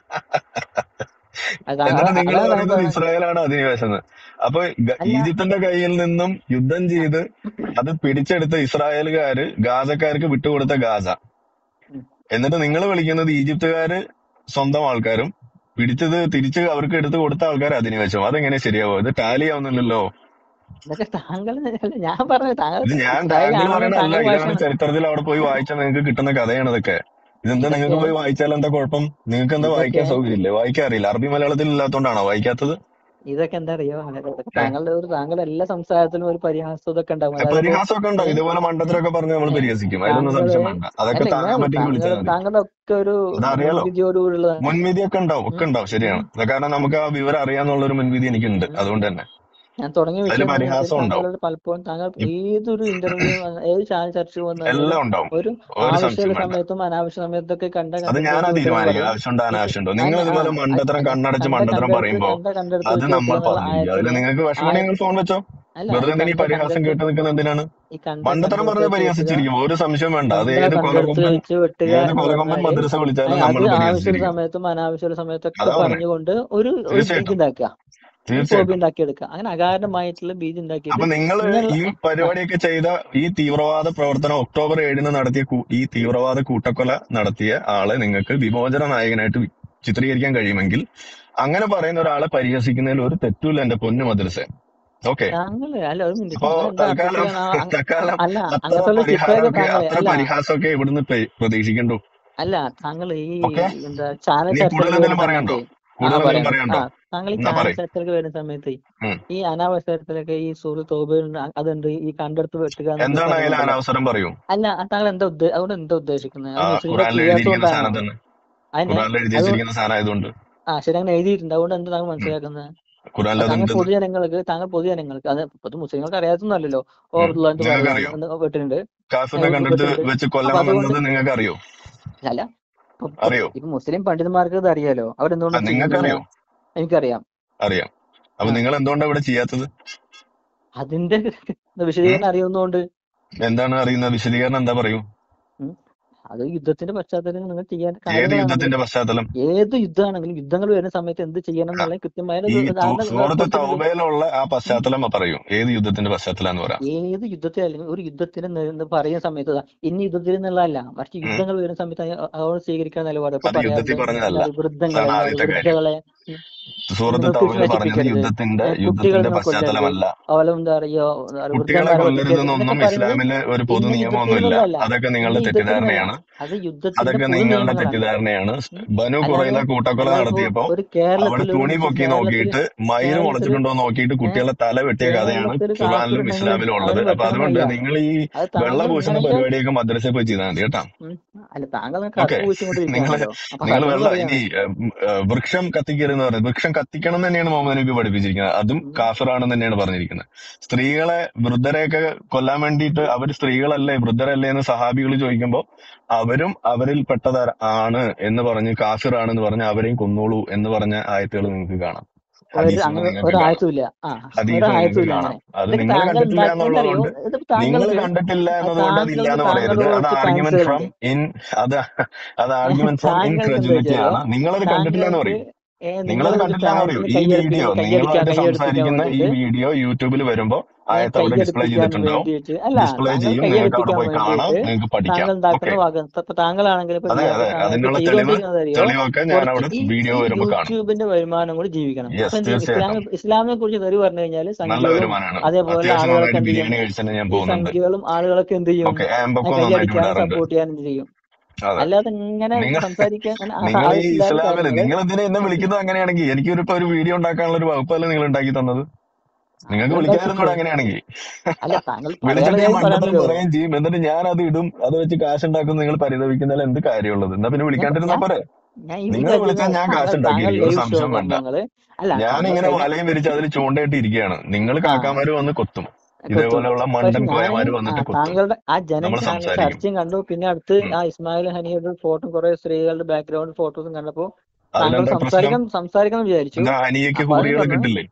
അത് താങ്കൾ- എന്നിട്ട് നിങ്ങൾ അതാണ് താങ്കൾ പറയുന്നത് പറഞ്ഞത്. ഇസ്രായേലാണ് അധിനിവേശം. അപ്പൊ ഗ- അല്ല ഈജിപ്തിന്റെ കയ്യിൽ നിന്നും യുദ്ധം ചെയ്ത് അത് പിടിച്ചെടുത്ത ഇസ്രായേലുകാര് ഗാസക്കാർക്ക് വിട്ടുകൊടുത്ത ഗാസ. ഉം. എന്നിട്ട് നിങ്ങൾ വിളിക്കുന്നത് ഈജിപ്തുകാര് സ്വന്തം ആൾക്കാരും പിടിച്ചത് തിരിച്ച് അവർക്ക് എടുത്തു കൊടുത്ത ആൾക്കാർ അധിനിവേശം. അതെങ്ങനെ ശരിയാവോ? ഇത് ടാലി ആവുന്നില്ലല്ലോ. ഇതൊക്കെ താങ്കൾ അല്ല ഞാൻ പറഞ്ഞു താങ്കൾ ഇത് ഞാൻ ഇസ്രായേൽ താങ്കൾ ആണെന്ന് പറയണല്ല, താങ്കൾ ഇതാണ് ഭാഷയാണ്. ചരിത്രത്തിൽ അവിടെ പോയി വായിച്ചാൽ നിങ്ങൾക്ക് കിട്ടുന്ന കഥയാണ് ഇതൊക്കെ. ഇതെന്താ നിങ്ങൾക്ക് ഇതൊക്കെ പോയി വായിച്ചാൽ എന്താ കുഴപ്പം? നിങ്ങൾക്ക് എന്താ ഇതൊക്കെ വായിക്കാൻ സൗകര്യമില്ലേ? വായിക്കാൻ അറിയില്ല? അറബി മലയാളത്തിൽ ഇല്ലാത്തതുകൊണ്ടാണോ വായിക്കാത്തത്? ഇതൊക്കെ എന്താ അറിയോ ഇതൊക്കെ ഏ? താങ്കളുടെ ഒരു താങ്കളുടെ എല്ലാ സംസാരത്തിലും ഒരു പരിഹാസം ഇതൊക്കെ ഉണ്ടാവും. ഏ, അതായത് ഇപ്പോ പരിഹാസമൊക്കെ ഉണ്ടാവും. ഏഹ് ഇതുപോലെ മണ്ടത്തരമൊക്കെ പറഞ്ഞ് നമ്മൾ ഏഹ് പരിഹസിക്കും. അതിലൊന്നും താങ്കള് സംശയം വേണ്ട. അതൊക്കെ അല്ല താങ്ങാൻ ഞാൻ പറ്റിയെങ്കിൽ താങ്കൾ വിളിച്ചാൽ മതി. താങ്കളുടെ ഒക്കെ ഒരു അതറിയാലോ, മുൻവിധിയോടുകൂടിയുള്ളതാണ്. മുൻവിധിയൊക്കെ ഉണ്ടാവും, ഒക്കെ ഉം, ഉണ്ടാവും, ശരിയാണ്. ഉം, കാരണം നമുക്ക് ആ വിവരം അറിയാന്നുള്ള ഒരു മുൻവിധി എനിക്കുണ്ട്. ഉം. അതുകൊണ്ട് തന്നെ ഞാൻ തുടങ്ങിയ അതിൽ വിഷയം എന്ന് പറഞ്ഞാൽ പരിഹാസം ഉണ്ടാവും. താങ്കളോട് പലപ്പോഴും താങ്കൾ ഇ- ഏതൊരു ഇന്റർവ്യൂ ഏത് ചാനൽ ചർച്ച വന്നാലും എല്ലാം ഉണ്ടാവും, ഒരു ഒരു സംശയം ആവശ്യമുള്ള വേണ്ട. സമയത്തും അനാവശ്യ സമയത്തൊക്കെ കണ്ട അത് ഞാനാ കണ്ടെടുത്ത് വിട്ടുകൾ തീരുമാനിക്കുക, പറയും. ആവശ്യമുണ്ടോ ഇത് അനാവശ്യമുണ്ടോ. അല്ല നിങ്ങൾ ആ ഇതുപോലെ മണ്ടത്തരം അല്ല കണ്ണടച്ച് കണ്ട മണ്ടത്തരം കണ്ടെടുത്ത് പറയുമ്പോ കണ്ട കണ്ടെടുത്ത് അത് വിട്ട് നമ്മൾ വെക്കുക എന്നുള്ള പറഞ്ഞിരിക്കും. അതിൽ ആയത്തില് നിങ്ങൾക്ക് ആയ വിഷമമുണ്ടെങ്കിൽ ഫോൺ വെച്ചോ. അല്ല ഈ വെറുതെ എന്തിനാ ഈ കണ്ട പരിഹാസം കണ്ടെടുത്ത് കേട്ട് നിൽക്കുന്നത് എന്തിനാണ്? ഈ കണ്ട മണ്ടത്തരം കണ്ടെടുത്ത് പറഞ്ഞ് വെച്ച് വെട്ടുക പരിഹസിച്ചിരിക്കും, ഒരു സംശയം വേണ്ട. അത് കണ്ട ഏത് കണ്ടെടുത്ത് കൊലകൊമ്പൻ വെച്ച് വെട്ടുക ഏത് എന്ന് കൊലകൊമ്പൻ പറഞ്ഞാല് മദ്രസ വിളിച്ചാലും അത് നമ്മൾ ആവശ്യമുള്ള പരിഹസിച്ചിരിക്കും. സമയത്തും അനാവശ്യമുള്ള സമയത്തൊക്കെ അതാ പറഞ്ഞേ, പറഞ്ഞുകൊണ്ട് ഒരു ഒരു ബീജ് തീർച്ചയായിട്ടും, ഉണ്ടാക്കുക, ഒരു കോപ്പി തീർച്ചയായിട്ടും. ഉണ്ടാക്കിയെടുക്കുക. അങ്ങനെ അകാരണമായിട്ടുള്ള ബീജ് ഉണ്ടാക്കിയിട്ട് അപ്പൊ നിങ്ങൾ ഇങ്ങനെയുള്ള ഈ ആ പരിപാടിയൊക്കെ ചെയ്ത ഈ തീവ്രവാദ പ്രവർത്തനം ഒക്ടോബർ ഏഴിന് നടത്തിയ കൂ- ഈ തീവ്രവാദ കൂട്ടക്കൊല നടത്തിയ ആളെ നിങ്ങൾക്ക് വിമോചന നായകനായിട്ട് വി- ചിത്രീകരിക്കാൻ കഴിയുമെങ്കിൽ അങ്ങനെ പറയുന്ന ഒരാളെ പരിഹസിക്കുന്നതിൽ ഒരു തെറ്റുമില്ല എന്റെ പൊന്നു മദ്രസ. ഓക്കെ. താങ്കള് അല്ല ഒരു മിനിറ്റ് അപ്പോ താങ്കൾ എന്താ തൽക്കാലം അർത്ഥത്തിലാണ് ആ- അങ്- തൽക്കാലം അല്ല അത്ര അങ്ങനത്തെ ചിത്രമൊക്കെ പരിഹാരമൊക്കെ താങ്കളെ അത്ര അല്ല പരിഹാസമൊക്കെ ഇവിടുന്ന് പ്ര- പ്രതീക്ഷിക്കണ്ടു. അല്ല താങ്കൾ ഈ ഓക്കെ. എന്താ ചാനൽ ഇനി കൂടുതൽ ചർച്ചകൾക്ക് എന്തെങ്കിലും വരുന്ന പറയാനുണ്ടോ? സമയത്ത് ആ കൂടുതൽ എന്തെങ്കിലും പറയാനുണ്ട്. ആ പറയാനുണ്ടോ? താങ്കൾ ഈ എന്നാ ചാനൽ പറയും. ചർച്ചകൾക്ക് വരുന്ന സമയത്ത് ഉം. ഈ അനാവസരത്തിലൊക്കെ ഈ സൂറ് തോബയുണ്ട് അതുണ്ട് ഈ കണ്ടെടുത്ത് വെട്ടുക എന്നൊക്കെ എന്താണ് അതിൽ പറയുന്നുണ്ടല്ലോ. അനാവസരം പറയൂ? അല്ല ആ താങ്കൾ എന്താ ഉദ്ദേശ അതുകൊണ്ട് എന്താ ഉദ്ദേശിക്കുന്നത്? ആ അത് മുസ്ലിങ്ങളെ ഖുറാനിൽ ചെയ്യാത്ത എഴുതിയിരിക്കുന്ന കൊണ്ടാണോ? സാധനം തന്നെ, അതിനെ ഖുറാനിൽ എഴുതി അത് വെച്ചിരിക്കുന്ന സാധനം ആയതുകൊണ്ട്. ആ ശരി അങ്ങനെ എഴുതിയിട്ടുണ്ട്. അതുകൊണ്ട് എന്താ താങ്കൾ ഉം. മനസ്സിലാക്കുന്നത്? ഖുറാനിൽ അത് താങ്കൾ അതുണ്ടെന്ന് പൊതുജനങ്ങൾക്ക് താങ്കൾ പൊതുജനങ്ങൾക്ക് അത് പൊതു മുസ്ലിങ്ങൾക്ക് അറിയാത്തൊന്നുമല്ലല്ലോ. ഓ ഉം. അബ്ദുള്ളാന്റെ നിങ്ങൾക്ക് ഭാര്യയാണ് അറിയോ? എന്ന് വെട്ടിട്ടുണ്ട് കാഫിറിനെ ഏഹ് കണ്ടെടുത്ത് വെട്ടിട്ടുണ്ട്. വെച്ച് അപ്പൊ കൊല്ലണം അതുകൊണ്ട് എന്നത് നിങ്ങൾക്ക് അറിയോ? അല്ല ഇപ്പൊ ഇപ്പൊ അറിയോ? ഇപ്പൊ മുസ്ലിം പണ്ഡിതന്മാർക്ക് ഇത് അറിയാലോ, ആ, അവരെന്തുകൊണ്ടാണ് നിങ്ങൾക്ക് ചെയ്യുന്നില്ല? അറിയോ? എനിക്കറിയാം. അറിയാം. അപ്പൊ ആ നിങ്ങൾ എന്തുകൊണ്ടാണ് ഇവിടെ ചെയ്യാത്തത്? അതിന്റെ ഉം? വിശദീകരണം അറിയുന്നതുകൊണ്ട് എന്താണ് അറിയുന്നത്? വിശദീകരണം എന്താ പറയൂ? ഉം. അത് യുദ്ധത്തിന്റെ പശ്ചാത്തലത്തിൽ നിങ്ങൾ ചെയ്യേണ്ട ഏത് കാര്യങ്ങളാണത്. യുദ്ധത്തിന്റെ പശ്ചാത്തലം? ഏത് യുദ്ധമാണെങ്കിലും യുദ്ധങ്ങൾ വരുന്ന സമയത്ത് എന്ത് ചെയ്യണം ആ, എന്നുള്ള കൃത്യമായ ഈ ഒരു തു- ധാരണ സൂറത്ത് കൊടുത്തിട്ടുണ്ട്. തൗബയിലുള്ള ആ ഉം. പശ്ചാത്തലം പറയൂ. ഏത് യുദ്ധത്തിന്റെ പശ്ചാത്തലം എന്ന് പറയാം. ഏത് യുദ്ധത്തെ അല്ലെങ്കിൽ ഒരു യുദ്ധത്തിന് നേ- പറയുന്ന സമയത്ത് ദാ ഇന്ന യുദ്ധത്തിൽ നിന്നുള്ളതല്ല, മറിച്ച് ഉം. യുദ്ധങ്ങൾ വരുന്ന സമയത്ത് അയ- അവരോട് സ്വീകരിക്കുന്ന നിലപാട് ഇപ്പൊ അത് യുദ്ധത്തിൽ പറയാറുണ്ട്. പറഞ്ഞതല്ല. എന്താണ് വൃദ്ധങ്ങളെ അതാണ് എന്താണ് ആദ്യത്തെ കാര്യം. വൃദ്ധകളെ ഉം, സൂറത്ത് നിങ്ങൾ കൃഷി തൗബയിൽ പറഞ്ഞത് നശിപ്പിക്കരുത്, യുദ്ധത്തിന്റെ ഏഹ് കുട്ടികളെ യുദ്ധത്തിന്റെ നിങ്ങൾ കൊല്ലരുത്, പശ്ചാത്തലമല്ല. അതുപോലെ എന്താ പറയുക കുട്ടികളെ വൃദ്ധന്മാരെ വധിക്കരുത് എന്നൊക്കെ കൊല്ലരുതെന്നൊന്നും പറയുന്നത് ഇസ്ലാമില് ഒരു പൊതു ഇന്ന യുദ്ധത്തിൽ നിയമമൊന്നുമില്ല. നിന്നുള്ളതല്ല, അതൊക്കെ ഇന്ന നിങ്ങളുടെ യുദ്ധത്തിൽ നിന്നല്ല, തെറ്റിദ്ധാരണയാണ്. അത് യുദ്ധത്തിന്റെ അതൊക്കെ പൊതു നിങ്ങളുടെ നിയമങ്ങളാണ്. തെറ്റിദ്ധാരണയാണ്. ഉം. ബനു അല്ലാതെ കുറയില കൂട്ടക്കൊല അല്ലാതെ ഇപ്പോ നടത്തിയപ്പോ ഒരു അവിടെ കേരളത്തിൽ ഒരു തുണി മുസ്ലിം പൊക്കി കേരളത്തിൽ നോക്കിയിട്ട് മയിര് കേരളത്തിൽ മുളച്ചിട്ടുണ്ടോ നോക്കിയിട്ട് ഏഹ് കുട്ടികളെ തല വെട്ടിയ കഥയാണ് കേരളത്തിൽ ഖുർആനിലും കാഫിറുണ്ടെങ്കിൽ ഇസ്ലാമിലും ഉള്ളത്. അവന് അപ്പൊ അതുകൊണ്ട് വെട്ടണമെന്നില്ല. നിങ്ങൾ ഈ അത് വെള്ള താങ്കൾ പൂശുന്ന ഇങ്ങനെയൊക്കെ പരിപാടിയൊക്കെ മദ്രസയിൽ പോയി ചെയ്താൽ മതി കേട്ടോ. ഉം, അല്ല താങ്കൾ ഓക്കെ. കറുപ്പ് നിങ്ങള് പൂശിക്കൊണ്ടിരിക്കുകയാണല്ലോ, അപ്പൊ നിങ്ങൾ അതുകൊണ്ട് വെള്ള പറയാണ്. ഇനി ഏഹ്, ഏഹ്, വൃക്ഷം കത്തിക്കരുതെന്ന് പറയുന്നത് വൃക്ഷം കത്തിക്കണം എന്ന് തന്നെയാണ് മുഹമ്മദ് നബി പഠിപ്പിച്ചിരിക്കുന്നത്. അതും ഉം. കാഫിറാണെന്ന് തന്നെയാണ് പറഞ്ഞിരിക്കുന്നത്. സ്ത്രീകളെ വൃദ്ധരെയൊക്കെ കൊല്ലാൻ വേണ്ടിയിട്ട് അവർ സ്ത്രീകളല്ലേ വൃദ്ധരല്ലേ എന്ന് സഹാബികൾ ചോദിക്കുമ്പോൾ അവരും അവരിൽ പെട്ടത് ആണ് എന്ന് പറഞ്ഞ് കാഫിറാണെന്ന് പറഞ്ഞ് അവരെയും കൊന്നോളൂ എന്ന് പറഞ്ഞ ആയത്തുകൾ നിങ്ങൾക്ക് കാണാം. ഒരു ഹദീസിൽ അങ്ങനെ നിങ്ങൾക്ക് കാണാം. ഒരായത്തും ഇല്ല. ആ ഹദീസ് നിങ്ങൾക്ക് ഒരായത്തും ഇല്ല കാണാം. അങ്ങനെ. അത് ഇതൊക്കെ നിങ്ങൾ താങ്കൾ കണ്ടിട്ടില്ല ഉണ്ടാക്കി എന്നുള്ളത് എന്തറിയോ, കൊണ്ട് ഇതിപ്പോ നിങ്ങൾ താങ്കൾക്ക് കണ്ടിട്ടില്ല ആ എന്നതുകൊണ്ട് അതില്ല താങ്കൾക്ക് എന്ന് പറയരുത്. താങ്കളുടെ അത് കുറച്ച് ആർഗ്യുമെന്റ് ഫ്രം ഫാൻസുകളുണ്ട്. ഇൻ അത് അത് ഏഹ് ആർഗ്യുമെന്റ് ഫ്രം താങ്കൾക്ക് എന്താ ഇൻക്രെഡുലിറ്റി വെച്ചാലോ, ആണ്. നിങ്ങളത് കണ്ടിട്ടില്ല എന്ന് താങ്കൾക്ക് പറയും. ഏഹ് നിങ്ങളത് നിങ്ങളെ ഒരു കണ്ടില്ല എന്ന് പറയൂ. ഫാൻസിന് ഈ കയ്യടിപ്പി വീഡിയോ കയ്യടിക്കാൻ നിങ്ങളുമായിട്ട് കയ്യടിപ്പിക്കാൻ സംസാരിക്കുന്ന ഈ വേണ്ടിയിട്ട് വീഡിയോ യൂട്യൂബിൽ വരുമ്പോ ഏഹ് ആയത്ത് അവിടെ ഡിസ്പ്ലേ കയ്യടിപ്പിക്കാൻ ചെയ്തിട്ടുണ്ടാവും. വേണ്ടിയിട്ട് അല്ല, ഡിസ്പ്ലേ താങ്കൾ ചെയ്യും. നിങ്ങൾക്ക് അവിടെ കയ്യടിപ്പിക്കാൻ പോയി കാണാം. വേണ്ടിയിട്ട് നിങ്ങൾക്ക് പഠിക്കാം. താങ്കൾ ഓക്കെ. ഉണ്ടാക്കുന്ന വാക്ക് ഇപ്പൊ താങ്കളാണെങ്കിൽ ഇപ്പൊ അതെ അപ്പൊ അതെ താങ്കൾ ഇപ്പൊ അതിനുള്ള തെളിവ് ചെയ്തുകൊണ്ടിരിക്കുന്നത് അറിയോ, തെളിവൊക്കെ ഞാൻ കുറച്ച് അവിടെ ഈ വീഡിയോ ഈ വരുമ്പോ കാണും. യൂട്യൂബിന്റെ വരുമാനം കൂടി ജീവിക്കണം. അപ്പൊ യെസ്, എന്ത് ചെയ്യും, തീർച്ചയായിട്ടും ഇസ്ലാമിനെ ഇസ്ലാമിനെ കുറിച്ച് തെറി പറഞ്ഞു കഴിഞ്ഞാൽ നല്ല സംഖ്യകളും വരുമാനമാണ്. അതേപോലെ അത്യാവശ്യം ആളുകളൊക്കെ നന്നായിട്ട് എന്ത് ചെയ്യും, ബിരിയാണി കഴിച്ചാൽ ഞാൻ ഈ പോകുന്നുണ്ട്. സംഖ്യകളും ആളുകളൊക്കെ എന്ത് ചെയ്യും, ഓക്കെ. ആ ഏമ്പൊക്കെ നന്നായിട്ട് കയ്യടിക്കാനും വിടാറുണ്ട്. സപ്പോർട്ട് ചെയ്യാനും എന്ത് ചെയ്യും. അതെ. അല്ലാതെ ഇങ്ങനെ നിങ്ങൾ സംസാരിക്കാൻ അങ്ങനെ ആ- നിങ്ങൾ ഈ ആവശ്യമില്ലാത്ത ഇസ്ലാമില് കാര്യങ്ങള് നിങ്ങൾ എന്തിനാ എന്നെ വിളിക്കുന്നത് അങ്ങനെയാണെങ്കിൽ? എനിക്ക് ഇപ്പൊ ഒരു വീഡിയോ ഉണ്ടാക്കാനുള്ള ഒരു വകുപ്പല്ലേ നിങ്ങൾ ഉണ്ടാക്കി തന്നത്? നിങ്ങൾക്ക് വിളിക്കാതിരുന്നൂടെ അതുണ്ടാക്കിക്കോ. അങ്ങനെയാണെങ്കിൽ? അല്ല താങ്കൾ പറയാനുള്ള വിളിച്ചിട്ട് ഞാൻ കാര്യം മണ്ടത്തരം പറയണല്ലോ. പറയുകയും ചെയ്യും. എന്നിട്ട് ഞാൻ അത് ഇടും. അത് വെച്ച് കാശ് ഉണ്ടാക്കും. നിങ്ങൾ പരിതപിക്കുന്നതിൽ എന്ത് കാര്യമുള്ളത്? എന്നാ പിന്നെ ഞാൻ വിളിക്കാണ്ടിരുന്നാ ഞാൻ പോരെ? ഞാൻ ഈ നിങ്ങൾ പറ്റുന്ന വിളിച്ചാൽ ഞാൻ കാശ് താങ്കൾ താങ്കൾ ഉണ്ടാക്കിയിരിക്കും. ഒരു ലൈവ് ഷോ സംശയം വേണ്ട. ഞങ്ങള് അല്ല ഞാൻ താങ്കൾ ഇങ്ങനെ കഴിഞ്ഞ വലയും വിരിച്ച് അതിൽ ചൂണ്ടയിട്ട് ഇരിക്കുകയാണ്. നിങ്ങൾ ആ കാക്കാമാര് വന്ന് കൊത്തും. കൊത്തും. ഇതേപോലെയുള്ള പക്ഷെ മണ്ടൻ ഞാന് കോയമാര് ആ വന്നിട്ട് കൊത്തും. താങ്കളുടെ ആ ജനം നമ്മൾ ചാനൽ സംസാരിക്കും. ചർച്ചയും കണ്ടു, പിന്നെ അടുത്ത് ഉം. ആ ഇസ്മായിൽ ഹനിയുടെ ഫോട്ടോ കുറെ സ്ത്രീകളുടെ ബാക്ക്ഗ്രൗണ്ട് ഫോട്ടോസും കണ്ടപ്പോ താങ്കൾ അതിലെന്താ പ്രശ്നം? സംസാരിക്കാൻ സംസാരിക്കണം വിചാരിച്ചു. എന്താ ഹനിയക്ക് അപ്പൊ അതിന് ഹൂറികളെ പറഞ്ഞു കിട്ടില്ലേ?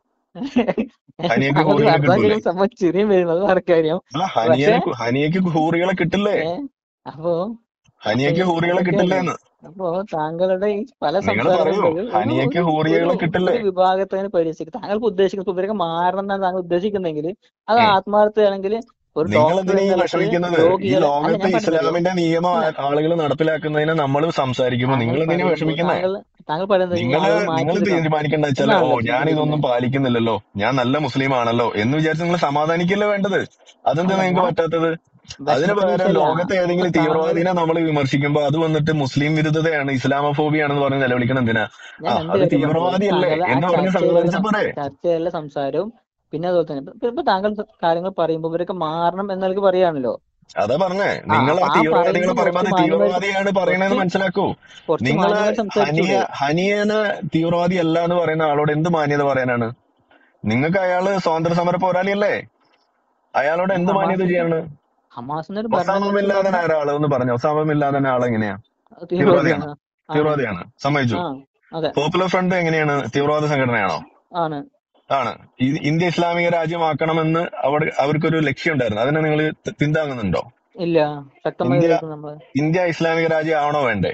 ഹനിയക്ക് താങ്കൾക്ക് ഹൂറികളെ വർത്താനം കിട്ടൂലേ? കേൾക്കുമ്പോൾ സംഭവം ചിരിയും വരുന്നത് വേറെ കാര്യം. അല്ല പക്ഷെ ഹനിയന് ഹനിയക്ക് ഹൂറികളെ കിട്ടില്ലേ? ഏഹ് അപ്പോ അപ്പൊ ഹനിയക്ക് ഈ ഹൂറികളെ അതൊക്കെയാണ്. കിട്ടില്ലേന്ന് അപ്പോ താങ്കളുടെ ഈ പല നിങ്ങൾ പറയൂ. സംസാരങ്ങളുണ്ടെങ്കിൽ ഒരു ഹനിയക്ക് ഒരു ഒരു ഹൂറികളെ കിട്ടില്ലേ? ഒരു വിഭാഗത്തിന് പരിഹസിക്കും. താങ്കൾക്ക് ഉദ്ദേശിക്കുന്നത് ഇവരൊക്കെ മാറണം എന്നാണ് താങ്കൾ ഉദ്ദേശിക്കുന്നെങ്കിൽ അത് ഉം. ആത്മാർത്ഥമാണെങ്കിൽ ഒരു നിങ്ങൾ ഡോക്ടർ എന്തിനാ ഈ എന്ന നിലക്ക് വിഷമിക്കുന്നത്? ഈ രോഗികളെ അല്ല ലോകത്ത് ഞാൻ പറഞ്ഞറിയോ, ഇസ്ലാമിന്റെ നിയമം അല്ല ആളുകൾ നടപ്പിലാക്കുന്നതിന് നമ്മൾ സംസാരിക്കുമ്പോൾ താങ്കൾ നിങ്ങൾ എന്തിനാ പറയുമ്പോൾ വിഷമിക്കുന്നേ? താങ്കൾ താങ്കൾ പറയുന്നത് ഈ നിങ്ങള് ആളുകൾ നിങ്ങൾ മാറ്റിയെടുക്കണം തീരുമാനിക്കേണ്ട വെച്ചാൽ ഓ എന്നാണല്ലോ ഞാൻ ഇതൊന്നും ചിന്തിക്കുന്നത്. പാലിക്കുന്നില്ലല്ലോ, ഞാൻ നല്ല മുസ്ലിം ആണല്ലോ എന്ന് വിചാരിച്ച് നിങ്ങൾ സമാധാനിക്കല്ലേ വേണ്ടത്? അതെന്താ അല്ല നിങ്ങൾക്ക് ഞാൻ പറ്റാത്തത്? അതിന് വിഷമത്തിന്റെ പകരം വിഷയമല്ല. ലോകത്തെ ഇപ്പൊ ഏതെങ്കിലും താങ്കൾ തീവ്രവാദിനെ നമ്മൾ വിമർശിക്കുമ്പോൾ അത് വന്നിട്ട് മുസ്ലിം വിരുദ്ധതയാണ്, ഇസ്ലാമോഫോബിയാണെന്ന് പറഞ്ഞ് നിലവിളിക്കണം എന്തിനാ? ഞാൻ ആ രണ്ട് അത് കാര്യം പറഞ്ഞത്, ഒന്ന് തീവ്രവാദിയല്ലേ താങ്കളുടെ ആ എന്ന് പറഞ്ഞ് ചർച്ചയിലുള്ള സംസാരിച്ചാ സം- പോരെ? ചർച്ചയിലുള്ള സംസാരവും പിന്നെ അതുപോലെ തന്നെ ഇപ്പൊ ഇപ്പൊ താങ്കൾ കാര്യങ്ങൾ പറയുമ്പോൾ ഇവരൊക്കെ മാറണം എന്നൊക്കെ പറയാണല്ലോ. അതാ പറഞ്ഞേ. ആ നിങ്ങൾ അപ്പൊ ആ ആ തീവ്രവാദികളെ പറയുമ്പോൾ പറയുമ്പോൾ കുറച്ച് അത് മാന്യമായിട്ട് സം- തീവ്രവാദിയാണ് പറയണെന്ന് കുറച്ച് മനസ്സിലാക്കൂ. കുറച്ച് നിങ്ങള് മാന്യമായിട്ട് ഹനിയ സംസാരിച്ചൂടെ. ഹനിയന് തീവ്രവാദി അല്ല എന്ന് പറയുന്ന ആളോട് എന്ത് മാന്യത പറയാനാണ്? നിങ്ങൾക്ക് അയാള് സ്വാതന്ത്ര്യ സമര പോരാളിയല്ലേ? അയാളോട് ഞാൻ എന്ത് മാന്യത ഹമാസിന്റെ ചെയ്യാണ്? ഹമാസിന്റെ ഒരു ഒസാമ ബിൻ ഭരണകക്ഷി ലാദൻ പറഞ്ഞ ആരാള് എന്ന് പറഞ്ഞു. ഒസാമ ബിൻ ലാദൻ ആളെങ്ങനെയാ? അത് തീവ്രവാദിയാണ്. തീവ്രവാദിയാണ്. ആണ്. തീവ്രവാദിയാണ്, സമ്മതിച്ചു. ആ അതെ പോപ്പുലർ ഫ്രണ്ട് എങ്ങനെയാണ്? തീവ്രവാദ സംഘടനയാണോ? ആണ്. ആണ്. ഈ- ഇന്ത്യ ഇസ്ലാമിക രാജ്യമാക്കണമെന്ന് അവർ അവർക്കൊരു ലക്ഷ്യം ഉണ്ടായിരുന്നു. അതിനെ നിങ്ങൾ പിന്താങ്ങുന്നുണ്ടോ? ഇല്ല, ശക്തമായി ഇന്ത്യ എതിർക്കും നമ്മള്. ഇന്ത്യ ഇസ്ലാമിക രാജ്യം ആവണോ വേണ്ടേ?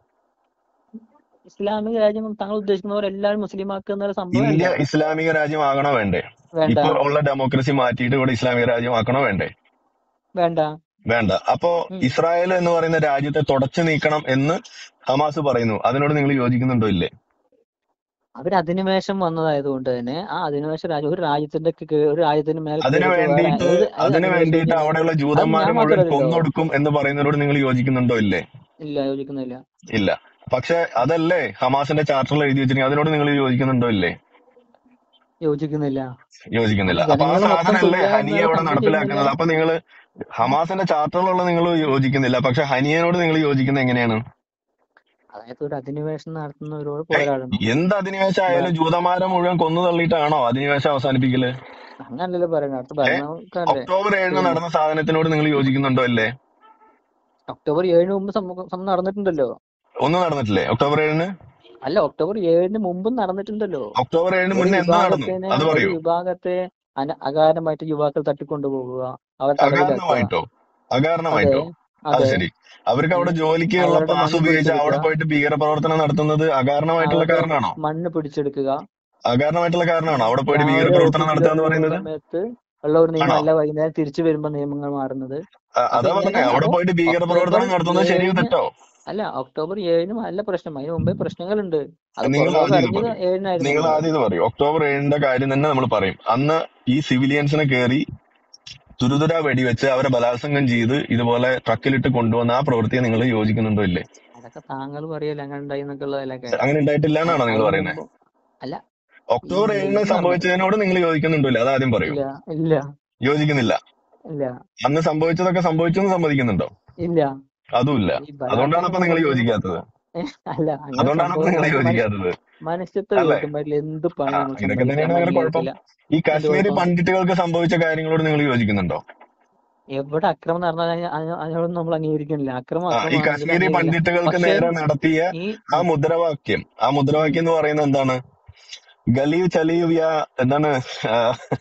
ഇസ്ലാമിക രാജ്യം താങ്കൾ ഉദ്ദേശിക്കുന്ന പോലെ എല്ലാവരും മുസ്ലിം ആക്കുക എന്നുള്ള സംഭവം അല്ല. ഇന്ത്യ ഇസ്ലാമിക രാജ്യമാകണോ വേണ്ടേ? വേണ്ട ഇപ്പൊ ഉള്ള ഡെമോക്രസി മാറ്റിയിട്ട് ഇവിടെ ഇസ്ലാമിക രാജ്യമാക്കണോ വേണ്ടേ? വേണ്ട. വേണ്ട. അപ്പോ ഉം. ഇസ്രായേൽ എന്ന് പറയുന്ന രാജ്യത്തെ തുടച്ചു നീക്കണം എന്ന് ഹമാസ് പറയുന്നു. അതിനോട് നിങ്ങൾ യോജിക്കുന്നുണ്ടോ ഇല്ലേ? അവർ അധിനിവേശം വന്നതായതുകൊണ്ട് തന്നെ ആ അധിനിവേശ രാജ്യം ഒരു രാജ്യത്തിന്റെ കീ- ഒരു രാജ്യത്തിന് മേൽ അതിനു കയറിയിട്ട് വേറെ വേണ്ടിയിട്ട് ഏത് ഏത് അതിനു അധിനിവേശം വേണ്ടിയിട്ട് കഴിഞ്ഞാൽ അവിടെയുള്ള അത് ജൂതന്മാരെ ഞാൻ മുഴുവൻ മാത്രമല്ലല്ലോ. കൊന്നൊടുക്കും എന്ന് പറയുന്നതിനോട് നിങ്ങൾ യോജിക്കുന്നുണ്ടോ ഇല്ലേ? ഇല്ല, യോജിക്കുന്നില്ല. ഇല്ല. പക്ഷെ അതല്ലേ ഹമാസിന്റെ ചാർട്ടറിൽ എഴുതി വെച്ചിരിക്കുന്നത്. അതിനോട് നിങ്ങൾ യോജിക്കുന്നുണ്ടോ ഇല്ലേ? യോജിക്കുന്നില്ല. യോജിക്കുന്നില്ല. അത് അപ്പൊ ആ ജനങ്ങൾ മൊത്തം സാധനമല്ലേ തുല്യ ഹനിയ എന്നുള്ള ഇവിടെ സംഭവം ചെയ്യുന്നില്ല. നടപ്പിലാക്കുന്നത്. അപ്പൊ നിങ്ങൾ ഹമാസിന്റെ ചാർട്ടറിലുള്ള നിങ്ങൾ യോജിക്കുന്നില്ല, പക്ഷെ ഹനിയനോട് നിങ്ങൾ യോജിക്കുന്നത് എങ്ങനെയാണ്? അതായത് ഒരു അധിനിവേശം നടത്തുന്നവരോട് ഏയ്, പോരാടണം. എന്ത് അധിനിവേശം ഇവിടെ ആയാലും ജൂതന്മാരെ മുഴുവൻ കൊന്നു തള്ളിയിട്ടാണോ അധിനിവേശം അവസാനിപ്പിക്കല്? അങ്ങനല്ലല്ലോ പറയണത്. അടുത്ത ഏ ഭരണമല്ലേ ഒക്ടോബർ ഏഴിന് ചെയ്യുന്നത്. നടന്ന സാധനത്തിനോട് നിങ്ങൾ യോജിക്കുന്നുണ്ടോ അല്ലേ? ഒക്ടോബർ ഏഴിന് മുമ്പ് സംഭവം സംഭവം നടന്നിട്ടുണ്ടല്ലോ. ഒന്നും നടന്നിട്ടില്ലേ ഒക്ടോബർ ഏഴിന്? അല്ല, ഒക്ടോബർ ഏഴിന് മുമ്പും നടന്നിട്ടുണ്ടല്ലോ. ഒക്ടോബർ ഏഴിന് ഒരു മുന്നേ എന്ത് നടന്നു വിഭാഗത്തിന് അത് ഒരു പറയൂ. വിഭാഗത്തെ അന അകാരണമായിട്ട് യുവാക്കൾ തട്ടിക്കൊണ്ടുപോകുക, അവർ തടവിലാക്കുക. അകാരണമായിട്ടോ? അതെ അകാരണമായിട്ടോ? അത് അതെ. ശരി. അവർക്ക് അവിടെ ഏഹ് ജോലിക്കുള്ള അവരുടെ പാസ് മണ്ണ് ഉപയോഗിച്ച് അവിടെ പിടിച്ചെടുക്കുക, പോയിട്ട് ഭീകരപ്രവർത്തനം നടത്തുന്നത് അകാരണമായിട്ടുള്ള അവരുടെ കാരണമാണോ? മണ്ണ് പിടിച്ചെടുക്കുക. അകാരണമായിട്ടുള്ള കാരണമാണോ ഏഹ് അവിടെ പോയിട്ട് രാവിലെ ഭീകരപ്രവർത്തനം ഓഫീസിൽ നടത്തുക എന്ന് പോകുന്ന പറയുന്നത്? സമയത്ത് ഉള്ള ഒരു നിയമം ആണോ? അല്ല വൈകുന്നേരം തിരിച്ചു വരുമ്പോ നിയമങ്ങൾ മാറുന്നത്. അ- അപ്പൊ അതാ പറഞ്ഞേ, ഇങ്ങനെയാണ്. അവിടെ അപ്പൊ പോയിട്ട് ഒക്ടോബർ ഭീകരപ്രവർത്തനം നടത്തുന്നത് ശരിയോ ഏഴിന് തെറ്റോ? അല്ല ഒക്ടോബർ ഏഴിനും അല്ല പ്രശ്നം, അതിന് മുമ്പേ പ്രശ്നങ്ങളുണ്ട്. അത് നിങ്ങൾ പുറലോകം ആദ്യം ഇത് അറിഞ്ഞത് പറയും. നിങ്ങൾ ഏഴിനായിരുന്നല്ലോ. ആദ്യം ഇത് പറയും. ഒക്ടോബർ ഏഴിന്റെ കാര്യം തന്നെ നമ്മൾ പറയും. അന്ന് ഈ സിവിലിയൻസിനെ കയറി തുരുതുര വെടിവെച്ച് അവരെ ബലാത്സംഗം ചെയ്ത് ഇതുപോലെ ട്രക്കിലിട്ട് കൊണ്ടുവന്ന ആ പ്രവൃത്തിയെ നിങ്ങൾ യോജിക്കുന്നുണ്ടോ ഇല്ലേ? അതൊക്കെ താങ്കൾ പറയല്ലേ അങ്ങനെ ഉണ്ടായി എന്നൊക്കെ ഉള്ളതിലൊക്കെ. അങ്ങനെ ഉണ്ടായിട്ടില്ല അ- എന്നാണോ നിങ്ങൾ അതിന് പറയുന്നത്? മുമ്പ് അല്ല ഈ ഒക്ടോബർ ഏഴിന് എന്ന് പറഞ്ഞ സംഭവിച്ചതിനോട് നിങ്ങൾ യോജിക്കുന്നുണ്ടോ ഇല്ല? അതാദ്യം പറയൂ. ഇല്ല ഇല്ല യോജിക്കുന്നില്ല. ഇല്ല അന്ന് സംഭവിച്ചതൊക്കെ സംഭവിച്ചു എന്ന് സമ്മതിക്കുന്നുണ്ടോ? ഇല്ല. അതുമില്ല. ഈ അതുകൊണ്ടാണ് ബലാത്സംഗം അപ്പൊ നിങ്ങൾ നടന്നു. യോജിക്കാത്തത്. അല്ല അങ്ങനെ അതുകൊണ്ടാണ് അപ്പൊ സംഭവം നിങ്ങൾ അത് മനുഷ്യ യോജിക്കാത്തത് മനുഷ്യത്വ അല്ലേ? വിരുദ്ധമായിട്ടുള്ള എന്ത് പണി ആ, നമ്മൾ ഇതൊക്കെ സമ്മതിക്കാം, തന്നെയാണ് നമ്മൾ നിങ്ങളുടെ കുഴപ്പം. അംഗീകരിക്കില്ല. ഈ എന്ത് കാശ്മീരി കുഴപ്പം? പണ്ഡിറ്റുകൾക്ക് സംഭവിച്ച കാര്യങ്ങളോട് നിങ്ങൾ യോജിക്കുന്നുണ്ടോ? എവിടെ അക്രമം നടന്നാൽ അതിന് അതിന് അതിനോടൊന്നും നമ്മൾ അംഗീകരിക്കുന്നില്ല. അക്രമം ആ, ഈ അക്രമമാണെങ്കിൽ കാശ്മീരി അംഗീകരിക്കില്ല. പണ്ഡിറ്റുകൾക്ക് പക്ഷേ നേരെ നടത്തിയ ഈ ആ ഉം, മുദ്രാവാക്യം, ആ ഉം, മുദ്രാവാക്യം എന്ന് പറയുന്നത് എന്താണ്? ഗലീവ് ചലീവ് യാ എന്താണ്? ആ,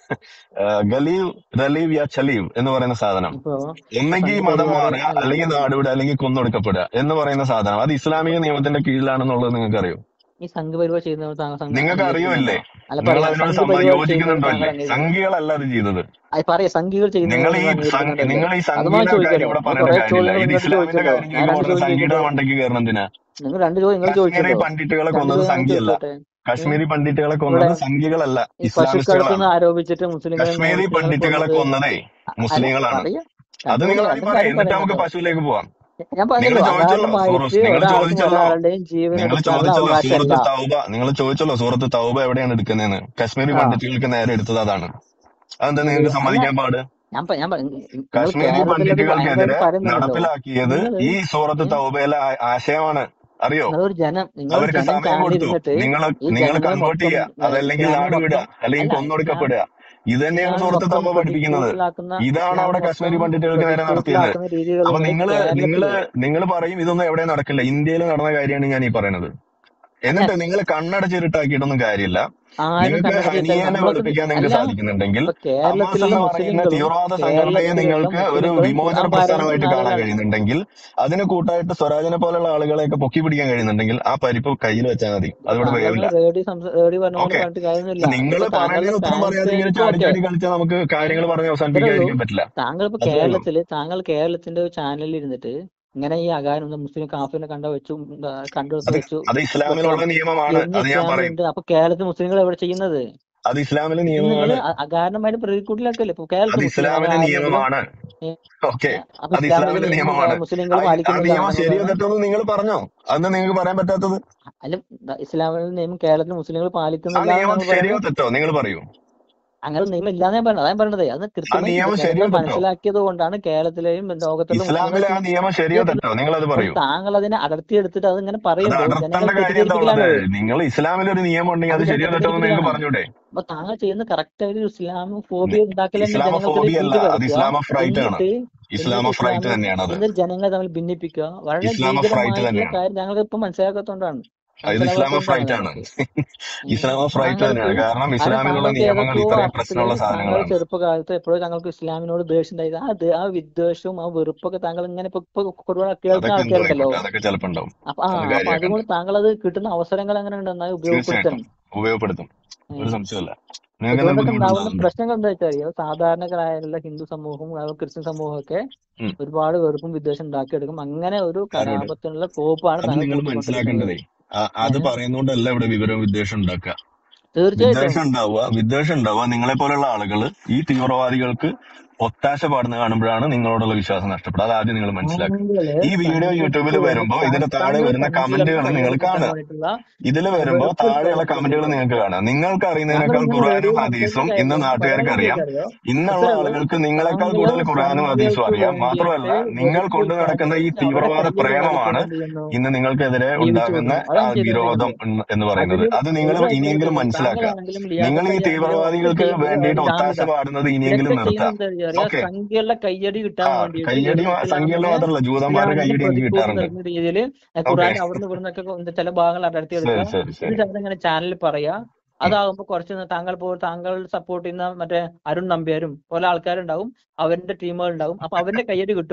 ആ, ഗലീവ് റലീവ് യാ ചലീവ് എന്ന് പറയുന്ന സാധനം. ഇപ്പോ ഇപ്പൊ ഒന്നെങ്കിൽ മതം സംഘപരിവാർ മാറുക, അല്ല അല്ലെങ്കിൽ നാടുവിടുക, അല്ലെങ്കിൽ കൊന്നൊടുക്കപ്പെടുക എന്ന് പറയുന്ന സാധനം. അത് ഇപ്പൊ ഇസ്ലാമിക നിയമത്തിന്റെ കീഴിലാണെന്നുള്ളത് നിങ്ങൾക്ക് അറിയോ? ഈ സംഘപരിവാർ ചെയ്യുന്നവർ താങ്കൾ സംഘ നിങ്ങൾക്ക് അറിയുമല്ലേ? അംഗീകരിക്കുന്നുണ്ടോ? അല്ല നിങ്ങൾ പറയാ അതിനോട് സമ്മ സംഘപരിവാർ ചെയ്യുന്നവർ യോജിക്കുന്നുണ്ടോ താങ്കൾ ഇല്ലേ? അംഗീകരിക്കുന്നു. സംഘികളല്ല അത് ചെയ്തത്. അത് പറയാ സംഘികൾ ചെയ്യുന്നതിനെ നിങ്ങൾ ഈ നിങ്ങൾ സം- അംഗീകരിക്കുന്നുണ്ടോ ഇല്ലേ? നിങ്ങൾ ഈ അതുമായി സംഘീയുടെ കാര്യം ചോദിക്കട്ടെ. ഇവിടെ ഞാൻ പറയേണ്ട കുറെ കാര്യമില്ല. ചോദ്യങ്ങൾ ഇത് നിങ്ങളുടെ ഇസ്ലാമിന്റെ ചോദിച്ചല്ലോ. കാര്യം ഞാൻ ചോദിക്കുമ്പോൾ രണ്ട് ഉടനെ ചോദ്യം സംഘിയുടെ ചോദിച്ചോട്ടെ. മണ്ടയ്ക്ക് കയറണം എന്തിനാ? നിങ്ങൾ രണ്ട് ചോദ്യം നിങ്ങൾ കാശ്മീരി ചോദിച്ചല്ലോ. പണ്ഡിറ്റുകളെ രണ്ട് കൊന്നത് ചോദ്യം നിങ്ങൾ സംഘിയല്ല. ചോദിച്ചോട്ടെ. ഏഹ് കാശ്മീരി പണ്ഡിറ്റുകളെ ഇവിടെ കൊന്നത് സംഘികളല്ല, ഈ പശുക്കടത്ത് ഇസ്ലാമിസ്റ്റുകളാണ്. നിന്ന് ആരോപിച്ചിട്ട് മുസ്ലിങ്ങളെ കാശ്മീരി മുസ്ലിങ്ങളെ പണ്ഡിറ്റുകളെ കൊന്നത് കൊന്നതേ അ- അല്ല മുസ്ലിങ്ങളാണ്. പറയാ അത് രണ്ടു നിങ്ങൾ കൂടി ആദ്യം രണ്ടും പറയും, കാര്യം എന്നിട്ട് നമുക്ക് പറയുന്നുണ്ടോ? പശുവിലേക്ക് പോവാം. ഞാൻ നിങ്ങൾ പറഞ്ഞല്ലോ ചോദിച്ചല്ലോ അകാരണമായിട്ട് സൂറത്ത്, നിങ്ങൾ ഒരാൾക്കും ചോദിച്ചല്ലോ ഒരാളുടെയും ജീവൻ നിങ്ങൾ എടുക്കാനുള്ള ചോദിച്ചല്ലോ അവകാശമല്ല. സൂറത്ത് തൗബ, നിങ്ങൾ ചോദിച്ചല്ലോ സൂറത്ത് തൗബ എവിടെയാണ് എടുക്കുന്നതെന്ന്. കാശ്മീരി ആ പണ്ഡിറ്റുകൾക്ക് നേരെ എടുത്തത് അതാണ്. അതെന്താ ഏത് നിങ്ങൾക്ക് അല്ല സമ്മതിക്കാൻ പാട്? ഞാൻ പ- ഞാൻ നിങ്ങൾ കാശ്മീരി കേരളത്തിൽ അത് പണ്ഡിറ്റുകൾക്കെതിരെ ഭയങ്കരമായിട്ട് പറയുന്നുണ്ടല്ലോ. നടപ്പിലാക്കിയത് നിങ്ങൾ ഈ സൂറത്ത് തൗബയിലെ ആ- ആശയമാണ്. അറിയോ? നിങ്ങളൊരു ജനം നിങ്ങളൊരു അവർക്ക് ജനം സമയം ചാനൽ കൊടുത്തു. ഇരുന്നിട്ട് നിങ്ങൾ ഈ നിങ്ങൾ ജനങ്ങൾ കൺവേർട്ട് മൊത്തം ചെയ്യുക, ഏഹ് അതല്ലെങ്കിൽ ഇസ്ലാമിനെ നാട് വിടുക, മൊത്തം അല്ലെങ്കിൽ അല്ല ഇസ്ലാം കൊന്നൊടുക്കപ്പെടുക. ഇത് തന്നെയാണ് ഇസ്ലാമിനെ സൂറത്ത് മൊത്തം തൗബ പഠിപ്പിക്കുന്നത്. പ്രതിക്കൂട്ടിലാക്കുന്ന ഇതാണ് അവിടെ ഇസ്ലാമിനെ കാശ്മീരി മൊത്തം പണ്ഡിറ്റുകൾക്ക് നേരെ നടത്തിയത്. പ്രതിക്കൂട്ടിലാക്കുന്ന രീതികൾ അപ്പൊ നിങ്ങൾ നിങ്ങള് നിങ്ങള് കേരളത്തില് നിങ്ങൾ പറയും ഇതൊന്നും എവിടെ നടക്കില്ല. ഇന്ത്യയിൽ നടന്ന കാര്യമാണ് ഞാൻ ഈ പറയുന്നത്. അല്ല എന്നിട്ട് നിങ്ങൾ കണ്ണടച്ചിരുട്ടാക്കിയിട്ടൊന്നും കാര്യമില്ല. ആരും നിങ്ങൾക്ക് കണ്ണടച്ചിട്ടാണ് ഹനിയനെ നമ്മളൊക്കെ ഇത് വെളുപ്പിക്കാൻ നിങ്ങൾക്ക് അല്ല സാധിക്കുന്നുണ്ടെങ്കിൽ ഇപ്പൊ ഹമാസ് കേരളത്തിലുള്ള എന്ന് പറയുന്ന മുസ്ലിങ്ങളും തീവ്രവാദ സംഘടനയെ കേരളത്തിലുള്ള നിങ്ങൾക്ക് ഒരു മുസ്ലിങ്ങളും വിമോചന ഖുർആൻ പാരായണം പ്രസ്ഥാനമായിട്ട് ചെയ്യുന്ന കാണാൻ ആളുകളാണ്. കഴിയുന്നുണ്ടെങ്കിൽ, അതിന് കൂട്ടായിട്ട് സ്വരാജിനെ പോലുള്ള ആളുകളെയൊക്കെ പൊക്കി പിടിക്കാൻ കഴിയുന്നുണ്ടെങ്കിൽ ആ പരിപ്പ് കയ്യിൽ വെച്ചാൽ മതി. ഇപ്പൊ അതിവിടെ താങ്കൾ വേവില്ല. ഇങ്ങനെ റേഡി സംസ റേഡി പറഞ്ഞ പോലെ ഓക്കെ. പറഞ്ഞിട്ട് കാര്യമൊന്നുമില്ല. നിങ്ങൾ അതിപ്പോ താങ്കളുടെ പറയുന്നതിന് ഉത്തരം പറയാതെ ഇങ്ങനെ ഫാൻസിനും ചാടി ഒക്കെ ചാടി കളിച്ചാൽ നമുക്ക് ഏഹ് കാര്യങ്ങൾ പറഞ്ഞ് ഇത്രേ ഉള്ളൂ. അവസാനിപ്പിക്കാതിരിക്കാൻ പറ്റില്ല. താങ്കൾ ഇപ്പൊ അത്രേ ഉള്ളൂ. കേരളത്തില് താങ്കൾ കേരളത്തിന്റെ ഒരു ചാനലിൽ ഇരുന്നിട്ട് ഇങ്ങനെ ഈ അകാരം മുസ്ലിം കാഫിറിനെ കണ്ട വെച്ചു കണ്ടെടുത്ത് അത് വെച്ചു അത് വെക്കണം ഇസ്ലാമിലുള്ള നിയമമാണ്. എന്ന് അത് ഞാൻ പറയും. ഇസ്ലാമിലുണ്ട്. അപ്പൊ കേരളത്തിൽ മുസ്ലിങ്ങൾ എവിടെ ചെയ്യുന്നത്? അത് ഇസ്ലാമിലെ ഇത് നിങ്ങൾ നിയമമാണ്. അകാരണമായിട്ട് പ്രതികൂട്ടിലാക്കല്ലേ. ഇപ്പൊ അത് കേരളത്തിൽ മുസ്ലിമായ ഇസ്ലാമിലെ ആരെങ്കിലും നിയമമാണ്. ഏഹ് ഓക്കെ. ഏഹ് അപ്പൊ അത് ഇസ്ലാമിക ഇസ്ലാമിലെ നിയമം നിയമമാണ്. മുസ്ലിങ്ങൾ ആ ആ പാലിക്കുന്നില്ല നിയമം എന്നാണ് ശരിയോ പറയുന്നത്. തെറ്റോ നിങ്ങൾ പറഞ്ഞോ. അതെന്താ നിങ്ങൾക്ക് പറയാൻ പറ്റാത്തത്? അല്ല ഇസ്ലാമിക നിയമം കേരളത്തിൽ മുസ്ലിങ്ങൾ ആ പാലിക്കുന്നില്ല എന്ന് നിയമം ഞങ്ങൾ ശരിയോ പറയുന്നത്. തെറ്റോ നിങ്ങൾ പറയൂ. അങ്ങനെ നിയമം ഇല്ലാതെ ഞാൻ പറഞ്ഞത് അതാണ് പറഞ്ഞത്. അത് ആ കൃത്യമായി നിയമം ജനങ്ങൾ ശരിയോ തെറ്റോ? മനസ്സിലാക്കിയത് കൊണ്ടാണ് കേരളത്തിലെയും ലോകത്തുള്ള മുസ്ലിങ്ങൾ ഇസ്ലാമിലെ ആ നിയമം ശരിയോ തെറ്റോ നിങ്ങൾ അത് അത് പറയൂ. താങ്കൾ അതിനെ അടർത്തി എടുത്തിട്ട് അത് ഇങ്ങനെ അത് പറയുമ്പോൾ ജനങ്ങൾ അടർത്തേണ്ട കാര്യം എന്താ ഉള്ളത്? തെറ്റിദ്ധരിപ്പിക്കലാണ്. നിങ്ങൾ ഇസ്ലാമിൽ ഒരു നിയമം ഉണ്ടെങ്കിൽ അത് അത് ജനം ശരിയോ തെറ്റോ എന്ന് നിങ്ങൾക്ക് തെറ്റിദ്ധരിപ്പിക്കലാണ്. പറഞ്ഞൂടെ? അപ്പൊ താങ്കൾ ചെയ്യുന്ന കറക്റ്റ് ആയിട്ട് ഇസ്ലാം നി- ഫോബിയ ഉണ്ടാക്കൽ തന്നെ ജനങ്ങൾക്കിടയിൽ ഇസ്ലാമോഫോബിയ അല്ല, ഭീതി അത് പരത്തുക. ഇസ്ലാം ഓഫ് റൈറ്റ് ആണ്. എന്നിട്ട് ഇസ്ലാം എന്നിട്ട് ഓഫ് റൈറ്റ് ഇസ്ലാമിൽ തന്നെയാണ് അത്. എന്നിട്ട് ജനങ്ങളെ തമ്മിൽ ഭിന്നിപ്പിക്കുക. വളരെ ഇസ്ലാം ഓഫ് റൈറ്റ് ഭീകരമായിട്ടുള്ള തന്നെയാണ്. കാര്യം ഞങ്ങൾക്ക് ഇപ്പൊ മനസ്സിലാക്കാത്തതുകൊണ്ടാണ് ഇത് ഇസ്ലാം ഓഫ് മനസ്സിലാവാത്തതുകൊണ്ടാണ് റൈറ്റ് ആണ്. ഞങ്ങൾക്ക്. ഉം. ഇസ്ലാം ഓഫ് റൈറ്റ് താങ്കൾക്ക് തന്നെയാണ്. കാരണം കാരണം ഇസ്ലാമിലുള്ള താങ്കൾക്ക് നിയമങ്ങൾ ഏതൊക്കെയോ ഇത്രയും അർത്ഥത്തില് പ്രശ്നമുള്ള താങ്കളുടെ സാധനങ്ങളാണ്. ചെറുപ്പകാലത്ത് എപ്പോഴും താങ്കൾക്ക് ഇസ്ലാമിനോട് ദേഷ്യം ഉണ്ടായത് ആ ദേ- ആ വിദ്വേഷവും ആ വെറുപ്പൊക്കെ താങ്കൾ ഇങ്ങനെ ഇപ്പൊ ഇപ്പൊ ഒരുപാട് കേൾക്കുന്ന അതൊക്കെ എന്തോ ആൾക്കാരുണ്ടല്ലോ. ആയിക്കോട്ടെ, അതൊക്കെ ചിലപ്പോ ഉണ്ടാവും. അപ്പൊ ആ അത് അപ്പൊ കാര്യമാക്കണ്ട. അതുകൊണ്ട് താങ്കൾ അത് കിട്ടുന്ന അവസരങ്ങൾ എങ്ങനെ ഉണ്ടെന്നാൽ തീർച്ചയായിട്ടും ഉപയോഗപ്പെടുത്തണം. ഉപയോഗപ്പെടുത്തും. ഒരു ഏഹ് സംശയമില്ല. നിങ്ങൾക്ക് എന്തെങ്കിലും ഇതുകൊണ്ടൊക്കെ ഉണ്ടാവുന്ന ബുദ്ധിമുട്ടുണ്ടാകുന്നുണ്ടോ? പ്രശ്നങ്ങൾ എന്താ വെച്ചാൽ അറിയോ? സാധാരണക്കാരായുള്ള ഹിന്ദു സമൂഹവും അതുപോലെ ക്രിസ്ത്യൻ സമൂഹമൊക്കെ ഉം. ഒരുപാട് വെറുപ്പും വിദ്വേഷം ഉണ്ടാക്കിയെടുക്കും. അങ്ങനെ ഒരു ആരോട്? കലാപത്തിനുള്ള കോപ്പാണ് അത് താങ്കൾ നിങ്ങൾ കൂട്ടിക്കൊണ്ടിരിക്കുന്നത്. മനസ്സിലാക്കേണ്ടതേ ആ- അത് ഏഹ് പറയുന്നോണ്ടല്ല ഇവിടെ വിവരവും വിദ്വേഷം ഉണ്ടാക്കുക. തീർച്ചയായിട്ടും വിദ്വേഷം ഉണ്ടാവുക വിദ്വേഷം ഉണ്ടാവുക നിങ്ങളെ പോലുള്ള ആളുകൾ ഈ തീവ്രവാദികൾക്ക് ഒത്താശ പാടുന്ന കാണുമ്പോഴാണ് നിങ്ങളോടുള്ള വിശ്വാസം നഷ്ടപ്പെടുക. അത് ആദ്യം നിങ്ങൾ മനസ്സിലാക്കുക. താങ്കള് ഈ വീഡിയോ യൂട്യൂബിൽ സംഘിക്ക് വേണ്ടി വരുമ്പോൾ ഇതിന്റെ താഴെ താങ്കൾ വരുന്ന സംഘികൾക്ക് കമന്റുകൾ നിങ്ങൾ കൈയടിക്കാൻ കാണുക. വേണ്ടിയിട്ടുള്ള ഇതിൽ ഏഹ് വരുമ്പോൾ വെറുപ്പ് താഴെയുള്ള കമന്റുകൾ പ്രചരിപ്പിക്കുക. നിങ്ങൾക്ക് കാണാം. നിങ്ങൾക്ക് താങ്കൾ അറിയുന്നതിനേക്കാൾ ഇങ്ങനെ റേഡിയോ ഖുറാനും ഹദീസും സംസാരിക്കുന്ന ഇന്ന് കാര്യം നാട്ടുകാർക്ക് പറയാൻ അറിയാം. അറിയോ? ഇന്നുള്ള ഇത്രേ ഉള്ളൂ. ആളുകൾക്ക് നിങ്ങളെക്കാൾ താങ്കള് കൂടുതൽ ഖുറാനും ഹദീസും സംഘികൾക്ക് അറിയാം. മാത്രമല്ല വേണ്ടിയിട്ട് നിങ്ങൾ വെറുപ്പ് കൊണ്ടു നടക്കുന്ന ഈ ഉൽപ്പാദിപ്പിച്ച് അവരുടെ തീവ്രവാദ കയ്യടി പ്രേമമാണ് മേടിച്ചുകൊണ്ട് എന്ത് ചെയ്യുന്നു? ഇന്ന് നിങ്ങൾക്കെതിരെ ജീവിച്ചു ഉണ്ടാകുന്ന പോകുന്നു. ആ അതാണ് വിരോധം ചെയ്തുകൊണ്ടിരിക്കുന്നത്. എന്ന് എന്ന് പറയുന്നത്. അതില് അത് നിങ്ങൾ ഒരു ഇനിയെങ്കിലും ഐക്യവും മനസ്സിലാക്കുക. താങ്കളാണെങ്കിലും നിങ്ങൾ ലിയാഖത്ത് ഈ അലി ആണെങ്കിലും ഒക്കെ തീവ്രവാദികൾക്ക് ചെയ്യുന്നത് ആ വേണ്ടിയിട്ട് ഒരു ഒത്താശ ജാമ്യത. പാടുന്നത് ഇനിയെങ്കിലും ഇതൊക്കെ നിർത്തുക. ചെയ്യുന്നത് എന്താ അറിയോ? ഓക്കെ. സംഖ്യകളുടെ കയ്യടി കിട്ടാൻ ആ വേണ്ടിയിട്ട് കയ്യടി എന്നിട്ട് സംഖ്യകളിൽ ഇസ്ലാമിനെ മാത്രമല്ല, ജൂതന്മാരുടെ ഇസ്ലാമിനെ കയ്യടി എനിക്ക് പ്രതിക്കൂട്ട് കിട്ടാറുണ്ട്. നിർത്തുന്ന രീതിയിൽ ഓക്കെ. ഖുറാൻ അവിടുന്ന് ഇവിടുന്നൊക്കെ കൊ- ചില ഭാഗങ്ങൾ അടർത്തിയെടുക്കുക. ശരി ശരി ശരി. എന്നിട്ട് അതിങ്ങനെ ചാനലിൽ പറയാ. ഉം. അതാകുമ്പോൾ കുറച്ച് ന- താങ്കൾ പോ താങ്കൾ സപ്പോർട്ട് ചെയ്യുന്ന മറ്റേ അരുൺ നമ്പ്യാരും പോലെ ആൾക്കാരുണ്ടാവും. അവരുടെ ടീമുകൾ ഉണ്ടാവും. അപ്പൊ അവരുടെ കയ്യടി കിട്ടും.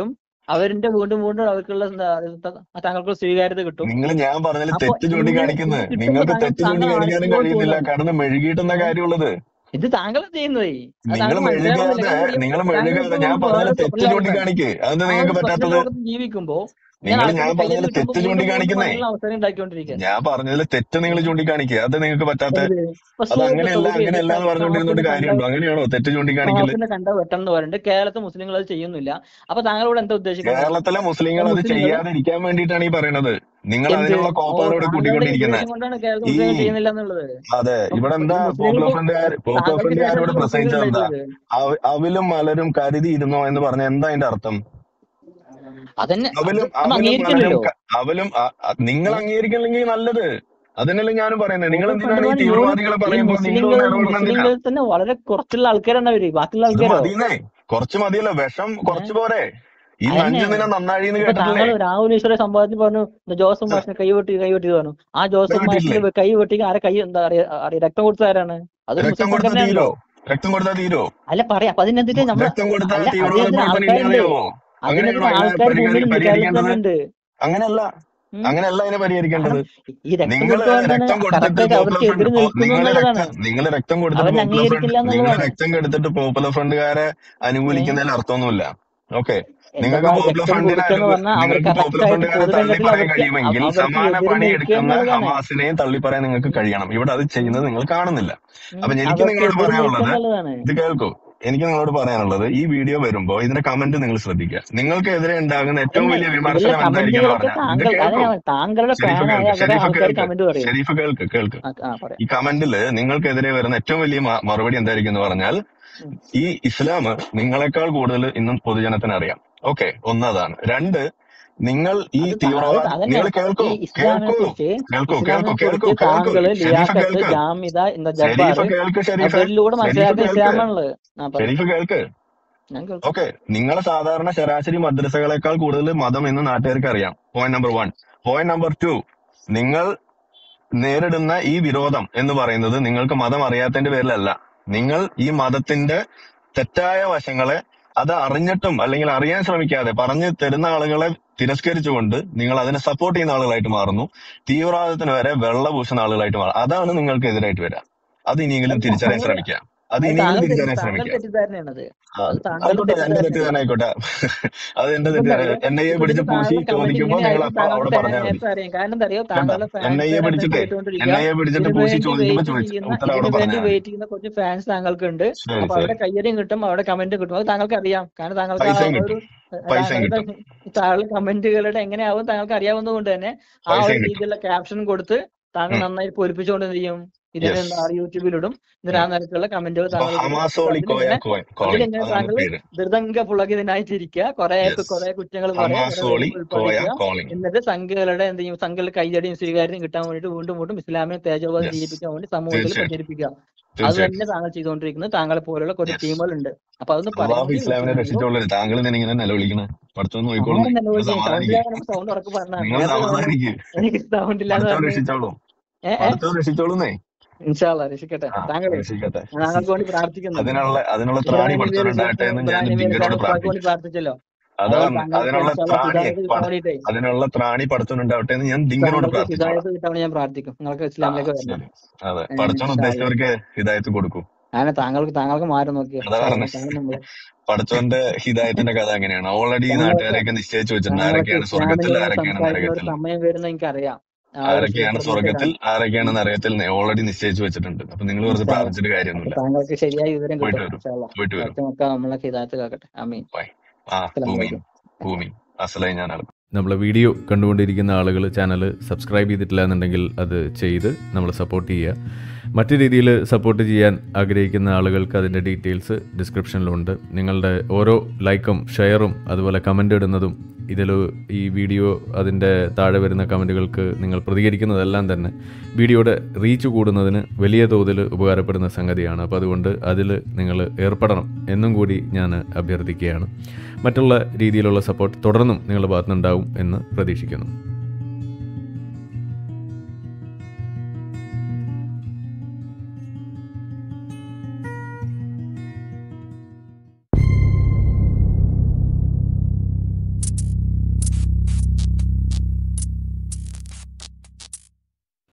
അവരിന്റെ വീണ്ടും വീണ്ടും അവർക്കുള്ള എന്താ, താങ്കൾക്ക് സ്വീകാര്യത കിട്ടും. നിങ്ങൾ ഞാൻ പറഞ്ഞാൽ അപ്പൊ തെറ്റ് ഇങ്ങനെ ഇത് ചൂണ്ടിക്കാണിക്കുന്നത് കിട്ടുമ്പോ നിങ്ങൾക്ക് താങ്കൾ തെറ്റ് താങ്കൾ ചൂണ്ടിക്കാണിക്കാനും ആണെന്ന് കഴിയുന്നില്ല. തോന്നുന്നു. കാരണം മെഴുകിയിട്ടെന്ന ഏഹ് കാര്യമുള്ളത്. ഇത് താങ്കൾ ചെയ്യുന്നതേ അത് നിങ്ങൾ താങ്കൾ മനസ്സിലാവുന്നില്ല. മെഴുകാതെ കാരണം നിങ്ങൾ താങ്കൾ മെഴുകാതെ ഇപ്പൊ ഞാൻ ഒരു പറഞ്ഞാൽ വേറെ തെറ്റ് സ്വപ്ന ലോകത്താണ്. ചൂണ്ടിക്കാണിക്ക്. അതെന്താ ആ ഒരു നിങ്ങൾക്ക് സ്വപ്ന പറ്റാത്തത്? ലോകത്ത് ജീവിക്കുമ്പോ ഇങ്ങനെ നിങ്ങൾ ആൾക്കാർക്ക് ഞാൻ കയ്യടി പറഞ്ഞതിൽ കിട്ടുമ്പോ തെറ്റ് വീണ്ടും വീണ്ടും ചൂണ്ടിക്കാണിക്കുന്നേ. പറയാനുള്ള അവസരം ഉണ്ടാക്കിക്കൊണ്ടിരിക്കുക. ഞാൻ പറഞ്ഞതിൽ തെറ്റ് നിങ്ങൾ ചൂണ്ടിക്കാണിക്കുക. അത് നിങ്ങൾക്ക് പറ്റാത്ത എന്ത് ഇപ്പൊ അത് സൂര്യ അങ്ങനെയല്ല സൗദി അങ്ങനെയല്ല എന്ന് പറഞ്ഞുകൊണ്ടിരുന്നോണ്ട് ഷാഫിനെ കണ്ട കാര്യമുണ്ടോ? അങ്ങനെയാണോ തെറ്റ് ചൂണ്ടിക്കാണിക്കല്? ഷാഫിനെ കണ്ട വെട്ടം എന്ന് പറഞ്ഞിട്ട് കേരളത്തിൽ മുസ്ലിങ്ങൾ അത് ചെയ്യുന്നില്ല. അപ്പൊ താങ്കളോട് എന്താ ഉദ്ദേശിക്കുന്നത്? കേരളത്തിലെ മുസ്ലിങ്ങൾ അത് മുസ്ലിങ്ങൾ ചെയ്യാതിരിക്കാൻ വേണ്ടിയിട്ടാണ് ഈ പറയണത്. നിങ്ങൾ എന്ത് അതിനുള്ള ഓ കോപ്പാനോട് താങ്കളുടെ കൂട്ടിക്കൊണ്ടിരിക്കുന്നത്. ഉദ്ദേശം കൊണ്ടാണ് കേരളത്തിൽ ഈ മുസ്ലിങ്ങൾ ചെയ്യുന്നില്ല എന്നുള്ളത്. അതെ ഇവിടെ അപ്പൊ എന്താ ഈ പോപ്പുലർ മുസ്ലിങ്ങൾ ഫ്രണ്ടുകാർ പോപ്പുലർ താങ്കൾക്ക് ഫ്രണ്ടുകാരോട് ശേഷമല്ലേ മുസ്ലിങ്ങൾ പ്രസംഗിച്ചത് എന്താ? ഉണ്ടായിട്ടുള്ളത്? അവ- അവിലും മലരും കരുതി ഇരുന്നോ എന്ന് പറഞ്ഞ എന്താ അതിന്റെ അർത്ഥം? അതന്നെ അത് അവലും നമ്മൾ അവലും മലരും അംഗീകരിക്കില്ലല്ലോ. ക- അവലും അ- അ- നിങ്ങൾ അംഗീകരിക്കണമെങ്കിൽ നല്ലത്. അതിനല്ലേ ഞാനും പറയുന്നത്. നിങ്ങൾ പോപ്പുലർ ഫ്രണ്ട് എന്തിനാണ് ഈ പറഞ്ഞ ന്യൂന തീവ്രവാദികളെ ഈ പറയുമ്പോൾ നിങ്ങൾ മുസ്ലിങ്ങൾ ഒന്ന് ഇടപെടണം? എന്തിനാ? മുസ്ലിങ്ങളിൽ തന്നെ വളരെ കുറച്ചുള്ള ആൾക്കാരാണ് അവര്. ബാക്കിയുള്ള അത് ആൾക്കാരോ മതിയെന്നേ. കുറച്ച് മതിയല്ലോ. വിഷം കുറച്ച് പോരെ. ഈ അതന്നെ. നഞ്ചു നിന നന്നാഴി എന്ന് ഇപ്പൊ കേട്ടിട്ടില്ലേ? താങ്കൾ രാഹുൽ ഈശ്വരെ സംഭവത്തിൽ പറഞ്ഞു ജോസഫ് മാഷിനെ കൈവെട്ടി കൈവെട്ടി പറഞ്ഞു. ആ ജോസഫ് കേട്ടിട്ടില്ലേ? മാഷിന്റെ കൈ വെട്ടി ആരെ കൈ എന്താ അറിയാ അറിയാ രക്തം കൊടുത്ത ആരാണ്? അതൊരു രക്തം മുസ്ലിം കൊടുത്താൽ സംഘടനയാണല്ലോ. തീരോ? രക്തം കൊടുത്താൽ തീരോ? അല്ല പറയാ. അപ്പൊ അതിനെതിരെ നമ്മൾ രക്തം കൊടുത്താൽ അല്ല തീവ്രവാദ അതിനെതിരെ പ്രവർത്തനം ആൾക്കാരുണ്ട്. ഇല്ലാതെയാവോ? അങ്ങനെയാണോ അതിനെതിരെ അതിനെ ആൾക്കാർ പരിഹരി മുന്നിലുണ്ട്. കേരളത്തിൽ പരിഹരിക്കേണ്ടത്? തന്നെ ഉണ്ട്. അങ്ങനെയല്ല. ഉം. അങ്ങനെയല്ല അതിനെ പരിഹരിക്കേണ്ടത്. കാരണം ഈ രക്തം നിങ്ങൾ കൊടുത്തുകൊണ്ടാണ് രക്തം കൊടുത്തിട്ട് കറക്റ്റായിട്ട് പോപ്പുലർ അവർക്ക് ഫ്രണ്ട് എതിര് നിൽക്കുന്നു നിങ്ങൾ എന്നുള്ളതാണ്. രക്തം നിങ്ങൾ രക്തം കൊടുത്തിട്ട് അവരെ പോപ്പുലർ ഫ്രണ്ട് അംഗീകരിക്കില്ല നിങ്ങൾ എന്നുള്ളതാണ്. രക്തം കൊടുത്തിട്ട് പോപ്പുലർ ഫ്രണ്ടുകാരെ അനുകൂലിക്കുന്നതിൽ അർത്ഥമൊന്നുമില്ല. ഓക്കെ, എന്താ നിങ്ങൾക്ക് പോപ്പുലർ രക്തം ഫ്രണ്ടിനെ കൊടുക്കുക എന്ന് അനുകൂ പറഞ്ഞാൽ അവർ നിങ്ങൾക്ക് പോപ്പുലർ കറക്റ്റായിട്ട് ഫ്രണ്ടുകാരെ തള്ളി പൊതുരംഗത്തിൽ പറയാൻ അവർക്ക് കഴിയുമെങ്കിൽ അവർക്ക് സമാന എതിര് പണി നിൽക്കുക എടുക്കുന്ന എന്നുള്ളതാണ്. ഹമാസിനെയും തള്ളി പറയാൻ നിങ്ങൾക്ക് കഴിയണം. ഇവിടെ അത് ഉം. ചെയ്യുന്നത് നിങ്ങൾ കാണുന്നില്ല. ഉം. അപ്പൊ എനിക്ക് അവർക്ക് നിങ്ങളോട് എതിര് നിൽക്കുക പറയാനുള്ളത് എന്നുള്ളതാണ്. ഇത് കേൾക്കൂ. എനിക്ക് നിങ്ങളോട് പറയാനുള്ളത് ഈ വീഡിയോ വരുമ്പോ ഇതിന്റെ കമന്റ് നിങ്ങൾ ശ്രദ്ധിക്കുക. നിങ്ങൾക്കെതിരെ ഉണ്ടാകുന്ന ഏറ്റവും അതന്നെ വലിയ ഇതിലെ വിമർശനം എന്തായിരിക്കും എന്ന് കമന്റുകളൊക്കെ പറഞ്ഞാൽ ഇത് താങ്കൾ കേൾക്കൂ. അതാണ് താങ്കളുടെ ഷെരീഫ് ഫാനായ കേൾക്ക്, കുറെ ഷെരീഫ് ആൾക്കാർ കേൾക്ക്, കമന്റ് പറയും. ഷെരീഫ് കേൾക്ക് കേൾക്ക് ആ ആ, പറയാം. ഈ കമന്റില് നിങ്ങൾക്കെതിരെ വരുന്ന ഏറ്റവും വലിയ മ- മറുപടി എന്തായിരിക്കും എന്ന് പറഞ്ഞാൽ ഉം. ഈ ഇസ്ലാം നിങ്ങളെക്കാൾ കൂടുതൽ ഇന്നും പൊതുജനത്തിന് അറിയാം. ഓക്കെ, ഒന്നതാണ്. രണ്ട്, നിങ്ങൾ ഈ അത് ത- അത് തീവ്രവാദ അതന്നെ നിങ്ങൾ ഈ കേൾക്കൂ ഇസ്ലാമിനെ കേൾക്കൂ കുറിച്ച് കേൾക്കൂ ഇസ്ലാമിനെ കേൾക്കൂ കേൾക്കൂ കുറിച്ച് കേൾക്കൂ താങ്കള് ഷെരീഫ് ലിയാഖത്ത് കേൾക്ക് ജാമിദ എന്താ ജബ്ബാർ ഷെരീഫ് കേൾക്ക് ഷെരീഫ് അവരിലൂടെ ഷെരീഫ് മനസ്സിലാക്കുന്ന കേൾക്ക് ഇസ്ലാമാണുള്ളത്. ആ പറയും. ഷെരീഫ് കേൾക്ക് ഞാൻ കേൾക്കും. ഓക്കെ, നിങ്ങളെ സാധാരണ ശരാശരി മദ്രസകളെക്കാൾ കൂടുതൽ മതം എന്ന് നാട്ടുകാർക്ക് അറിയാം. Point number one. Point number two, നിങ്ങൾ നേരിടുന്ന ഈ വിരോധം എന്ന് പറയുന്നത് നിങ്ങൾക്ക് മതം അറിയാത്തതിന്റെ പേരിലല്ല. നിങ്ങൾ ഈ മതത്തിന്റെ തെറ്റായ വശങ്ങളെ അത് അറിഞ്ഞിട്ടും അല്ലെങ്കിൽ അറിയാൻ ശ്രമിക്കാതെ പറഞ്ഞു തരുന്ന ആളുകളെ തിരസ്കരിച്ചുകൊണ്ട് നിങ്ങൾ അതിനെ സപ്പോർട്ട് ചെയ്യുന്ന ആളുകളായിട്ട് മാറുന്നു. തീവ്രവാദത്തിന് വരെ വെള്ള പൂശുന്ന ആളുകളായിട്ട് മാറും. അതാണ് നിങ്ങൾക്ക് എതിരായിട്ട് വരിക. അത് ഇനിയെങ്കിലും അത് തിരിച്ചറിയാൻ താങ്കൾ ശ്രമിക്കുക. അത് അത് ഇനിയെങ്കിലും താങ്കൾ തെറ്റി തിരിച്ചറിയാൻ താങ്കൾ ശ്രമിക്കുക. തെറ്റിദ്ധാരണയാണത്. ആ, അത് താങ്കളുടെ ആയിക്കോട്ടെ, എന്റെ തെറ്റിദ്ധാരണയാണ്. തെറ്റിദ്ധാരണ ആയിക്കോട്ടെ. അത് എന്റെ ഇപ്പൊ തെറ്റിദ്ധാരണ. അറിയോ എൻ ഐ എ ഇപ്പൊ പിടിച്ച് ഇതിന് പൂശി താങ്കളുടെ കമന്റ് ചോദിക്കുമ്പോൾ നിങ്ങൾ ഇങ്ങനെയായിരിക്കും അപ്പൊ താങ്കൾക്ക് അവിടെ തേ- പറഞ്ഞാൽ മതി. നേരത്തെ അറിയാം. കാരണം എന്താ അറിയോ കണ്ട, താങ്കളുടെ എൻ ഐ ഫാൻസ് എ മെസ്സേജ് പിടിച്ചിട്ടേ എൻ കേട്ടുകൊണ്ടിരിക്കുക. ഐ എ പിടിച്ചിട്ട് ഇതിനു പൂശി വേണ്ടി ചോദിക്കുമ്പോ വെയിറ്റ് ചോദിച്ചു ചെയ്യുന്ന ഉത്തരം ഇതിനു അവിടെ വേണ്ടി പറഞ്ഞാൽ മതി. വെയിറ്റ് ചെയ്യുന്ന കുറച്ച് ഫാൻസ് താങ്കൾക്കുണ്ട്. ശരി അപ്പൊ ശരി. അവിടെ കയ്യടിയും കിട്ടും, അവിടെ കമന്റ് കിട്ടും. അത് താങ്കൾക്ക് അറിയാം. കാരണം താങ്കൾക്ക് ആ പൈസയും ഒരു കിട്ടും, പൈസയും താങ്കളുടെ കിട്ടും, താങ്കളുടെ കമന്റുകളുടെ എങ്ങനെയാവും താങ്കൾക്ക് അറിയാവുന്നത് കൊണ്ട് തന്നെ ആ ഒരു പൈസയും കിട്ടും. രീതിയിലുള്ള ക്യാപ്ഷൻ കൊടുത്ത് താങ്കൾ നന്നായി പൊലിപ്പിച്ചുകൊണ്ട് എന്ത് ചെയ്യും ഇതിനെ യെസ്. എന്താ യൂട്യൂബിലിടും. എന്നിട്ട് ആ നിരക്കുള്ള കമന്റുകൾ അപ്പൊ താങ്കൾ കൊടുക്കും. ഹമാസോളി കോയ അതിലിങ്ങനെ കോളിംഗ് അതിലിങ്ങനെ അതാണ് താങ്കൾ പേര്. ദൃതംഗ പുളകിതനായിട്ടിരിക്കുക. കുറെ യെസ്, കുറെ കുറ്റങ്ങൾ പറയാ, കുറെ ഹമാസോളി വെറുപ്പ് കോയ ഉൽപ്പാദിക്കുക. കോളിംഗ്. എന്നിട്ട് സംഘികളുടെ എന്ത് ചെയ്യും സംഘികളുടെ കയ്യടിയും സ്വീകാര്യതയും കിട്ടാൻ വേണ്ടിയിട്ട് വീണ്ടും വീണ്ടും ഇസ്ലാമിനെ തേജോവധം യെസ്, ചെയ്യിപ്പിക്കാൻ വേണ്ടി സമൂഹത്തിൽ തീർച്ചയായിട്ടും പ്രചരിപ്പിക്കുക. അത് തീർച്ചയായിട്ടും. തന്നെ താങ്കൾ ചെയ്തുകൊണ്ടിരിക്കുന്നത്. താങ്കളെ പോലുള്ള കുറച്ച് യെസ്, ടീമുകളുണ്ട്. അപ്പൊ അതൊന്ന് പറയാൻ അള്ളാഹു വേണ്ടി ഇസ്ലാമിനെ വിളിച്ചതാണല്ലോ. രക്ഷിച്ചോളൂ. താങ്കൾ തന്നെ ഇങ്ങനെ നിലവിളിക്കണേ. പഠിച്ചോന്ന് നോക്കിക്കോളുന്നേ. ആരും നിങ്ങൾ നിലവിളിക്കുക സമാധാനിക്ക്, സൗണ്ടിലാണ് സൗണ്ട് ഉറക്കെ പറഞ്ഞാൽ നിങ്ങൾ നേരത്തെ പറഞ്ഞു സമാധാനിക്ക്. എനിക്ക് സൗണ്ട് ഇല്ലാന്ന് പഠിച്ചോ പറഞ്ഞ് രക്ഷിച്ചോളൂ, ഏ ഏ പഠിച്ചോ രക്ഷിച്ചോളുന്നേ. ഇൻഷാല്ലാ രക്ഷിക്കട്ടെ. ആ, താങ്കളെ രക്ഷിക്കട്ടെ. ഞാൻ താങ്കൾക്ക് വേണ്ടി പ്രാർത്ഥിക്കുന്നുണ്ട്. അതിനുള്ള അതിനുള്ള ത്രാണി ഇബ്രാഹിം നബി അലൈഹി പഠിച്ചോണ്ടാകട്ടെ എന്ന് ഞാൻ ഇബ്രാഹിം നബി അലൈഹി ഡിങ്കനോട് ഉപ്പാക്ക് വേണ്ടി പ്രാർത്ഥിക്കും. പ്രാർത്ഥിച്ചല്ലോ. അതുപോലെ അതാണ് താങ്കൾക്ക് അതിനുള്ള ഇൻഷാല്ലാ ത്രാണി ഹിദായത്ത് കിട്ടാൻ പട- വേണ്ടിയിട്ടേ അതിനുള്ള ത്രാണി പഠിച്ചോണ്ടാവട്ടെ എന്ന് ഞാൻ ഡിങ്കനോട് താങ്കൾക്ക് പ്രാർത്ഥിച്ചോളാം. ഹിദായത്ത് കിട്ടാൻ വേണ്ടി ഞാൻ പ്രാർത്ഥിക്കും. നിങ്ങൾക്ക് ആ ഇസ്ലാമിലേക്ക് വരണം. ശരി. അതെ, ഏ, പഠിച്ചോൻ ഇൻഷാ അല്ലാ. ഉദ്ദേശിച്ചവർക്ക് ഹിദായത്ത് കൊടുക്കും. അങ്ങനെ താങ്കൾക്ക് താങ്കൾക്ക് മാറി നോക്കിയോ. അതാ ഇൻഷാ അല്ലാ. പറഞ്ഞെ. താങ്കൾ നമ്മള് പഠിച്ചോന്റെ ഹിദായത്തിന്റെ കഥ അങ്ങനെയാണ്. ഓൾറെഡി ഈ താങ്കൾക്ക് നാട്ടുകാരെയൊക്കെ നിശ്ചയിച്ചു വെച്ചിട്ടുണ്ട്. താങ്കൾക്ക് ആരൊക്കെയാണ് ഇസ്ലാമിനെ സ്വർഗത്തിൽ, കുറിച്ച് ആരൊക്കെയാണ് സംസാരിക്കുന്ന ഒരു നരകത്തിൽ, സമയം വരുന്ന എനിക്കറിയാം. ആ ഒരു ആരൊക്കെയാണ് സൂപ്പർ സ്വർഗത്തിൽ, മെസ്സേജാണ്. ആരൊക്കെയാണ് നരകത്തിൽ ഓൾറെഡി നിശ്ചയിച്ചു വെച്ചിട്ടുണ്ട്. അപ്പൊ നിങ്ങൾ വെറുതെ ഇൻഷാ അല്ലാ. പ്രാർത്ഥിച്ചിട്ട് അപ്പൊ കാര്യമൊന്നുമില്ല. താങ്കൾക്ക് ശരിയായ വിവരം പോയിട്ട് കിട്ടും. വരും, ഇൻഷാ അല്ലാ. പോയിട്ട് വരും. വരച്ച മക്ക നമ്മളെ ഹിദായത്ത് കാക്കട്ടെ. ആമീൻ. ബൈ. ആ അസ്സലാമു ഭൂമി അലൈക്കും. ഭൂമി അസലായി ഞാൻ നടക്കും. നമ്മളെ വീഡിയോ കണ്ടുകൊണ്ടിരിക്കുന്ന ആളുകൾ ചാനൽ സബ്സ്ക്രൈബ് ചെയ്തിട്ടില്ല എന്നുണ്ടെങ്കിൽ അത് ചെയ്ത് നമ്മളെ സപ്പോർട്ട് ചെയ്യുക. മറ്റു രീതിയിൽ സപ്പോർട്ട് ചെയ്യാൻ ആഗ്രഹിക്കുന്ന ആളുകൾക്ക് അതിൻ്റെ ഡീറ്റെയിൽസ് ഡിസ്ക്രിപ്ഷനിലുണ്ട്. നിങ്ങളുടെ ഓരോ ലൈക്കും ഷെയറും അതുപോലെ കമൻ്റ് ഇടുന്നതും ഇതിൽ ഈ വീഡിയോ അതിൻ്റെ താഴെ വരുന്ന കമൻറ്റുകൾക്ക് നിങ്ങൾ പ്രതികരിക്കുന്നതെല്ലാം തന്നെ വീഡിയോയുടെ റീച്ച് കൂടുന്നതിന് വലിയ തോതിൽ ഉപകാരപ്പെടുന്ന സംഗതിയാണ്. അപ്പോൾ അതുകൊണ്ട് അതിൽ നിങ്ങൾ ഏർപ്പെടണം എന്നും കൂടി ഞാൻ അഭ്യർത്ഥിക്കുകയാണ്. മറ്റുള്ള രീതിയിലുള്ള സപ്പോർട്ട് തുടർന്നും നിങ്ങളുടെ ഭാഗത്തുനിന്നുണ്ടാവും എന്ന് പ്രതീക്ഷിക്കുന്നു.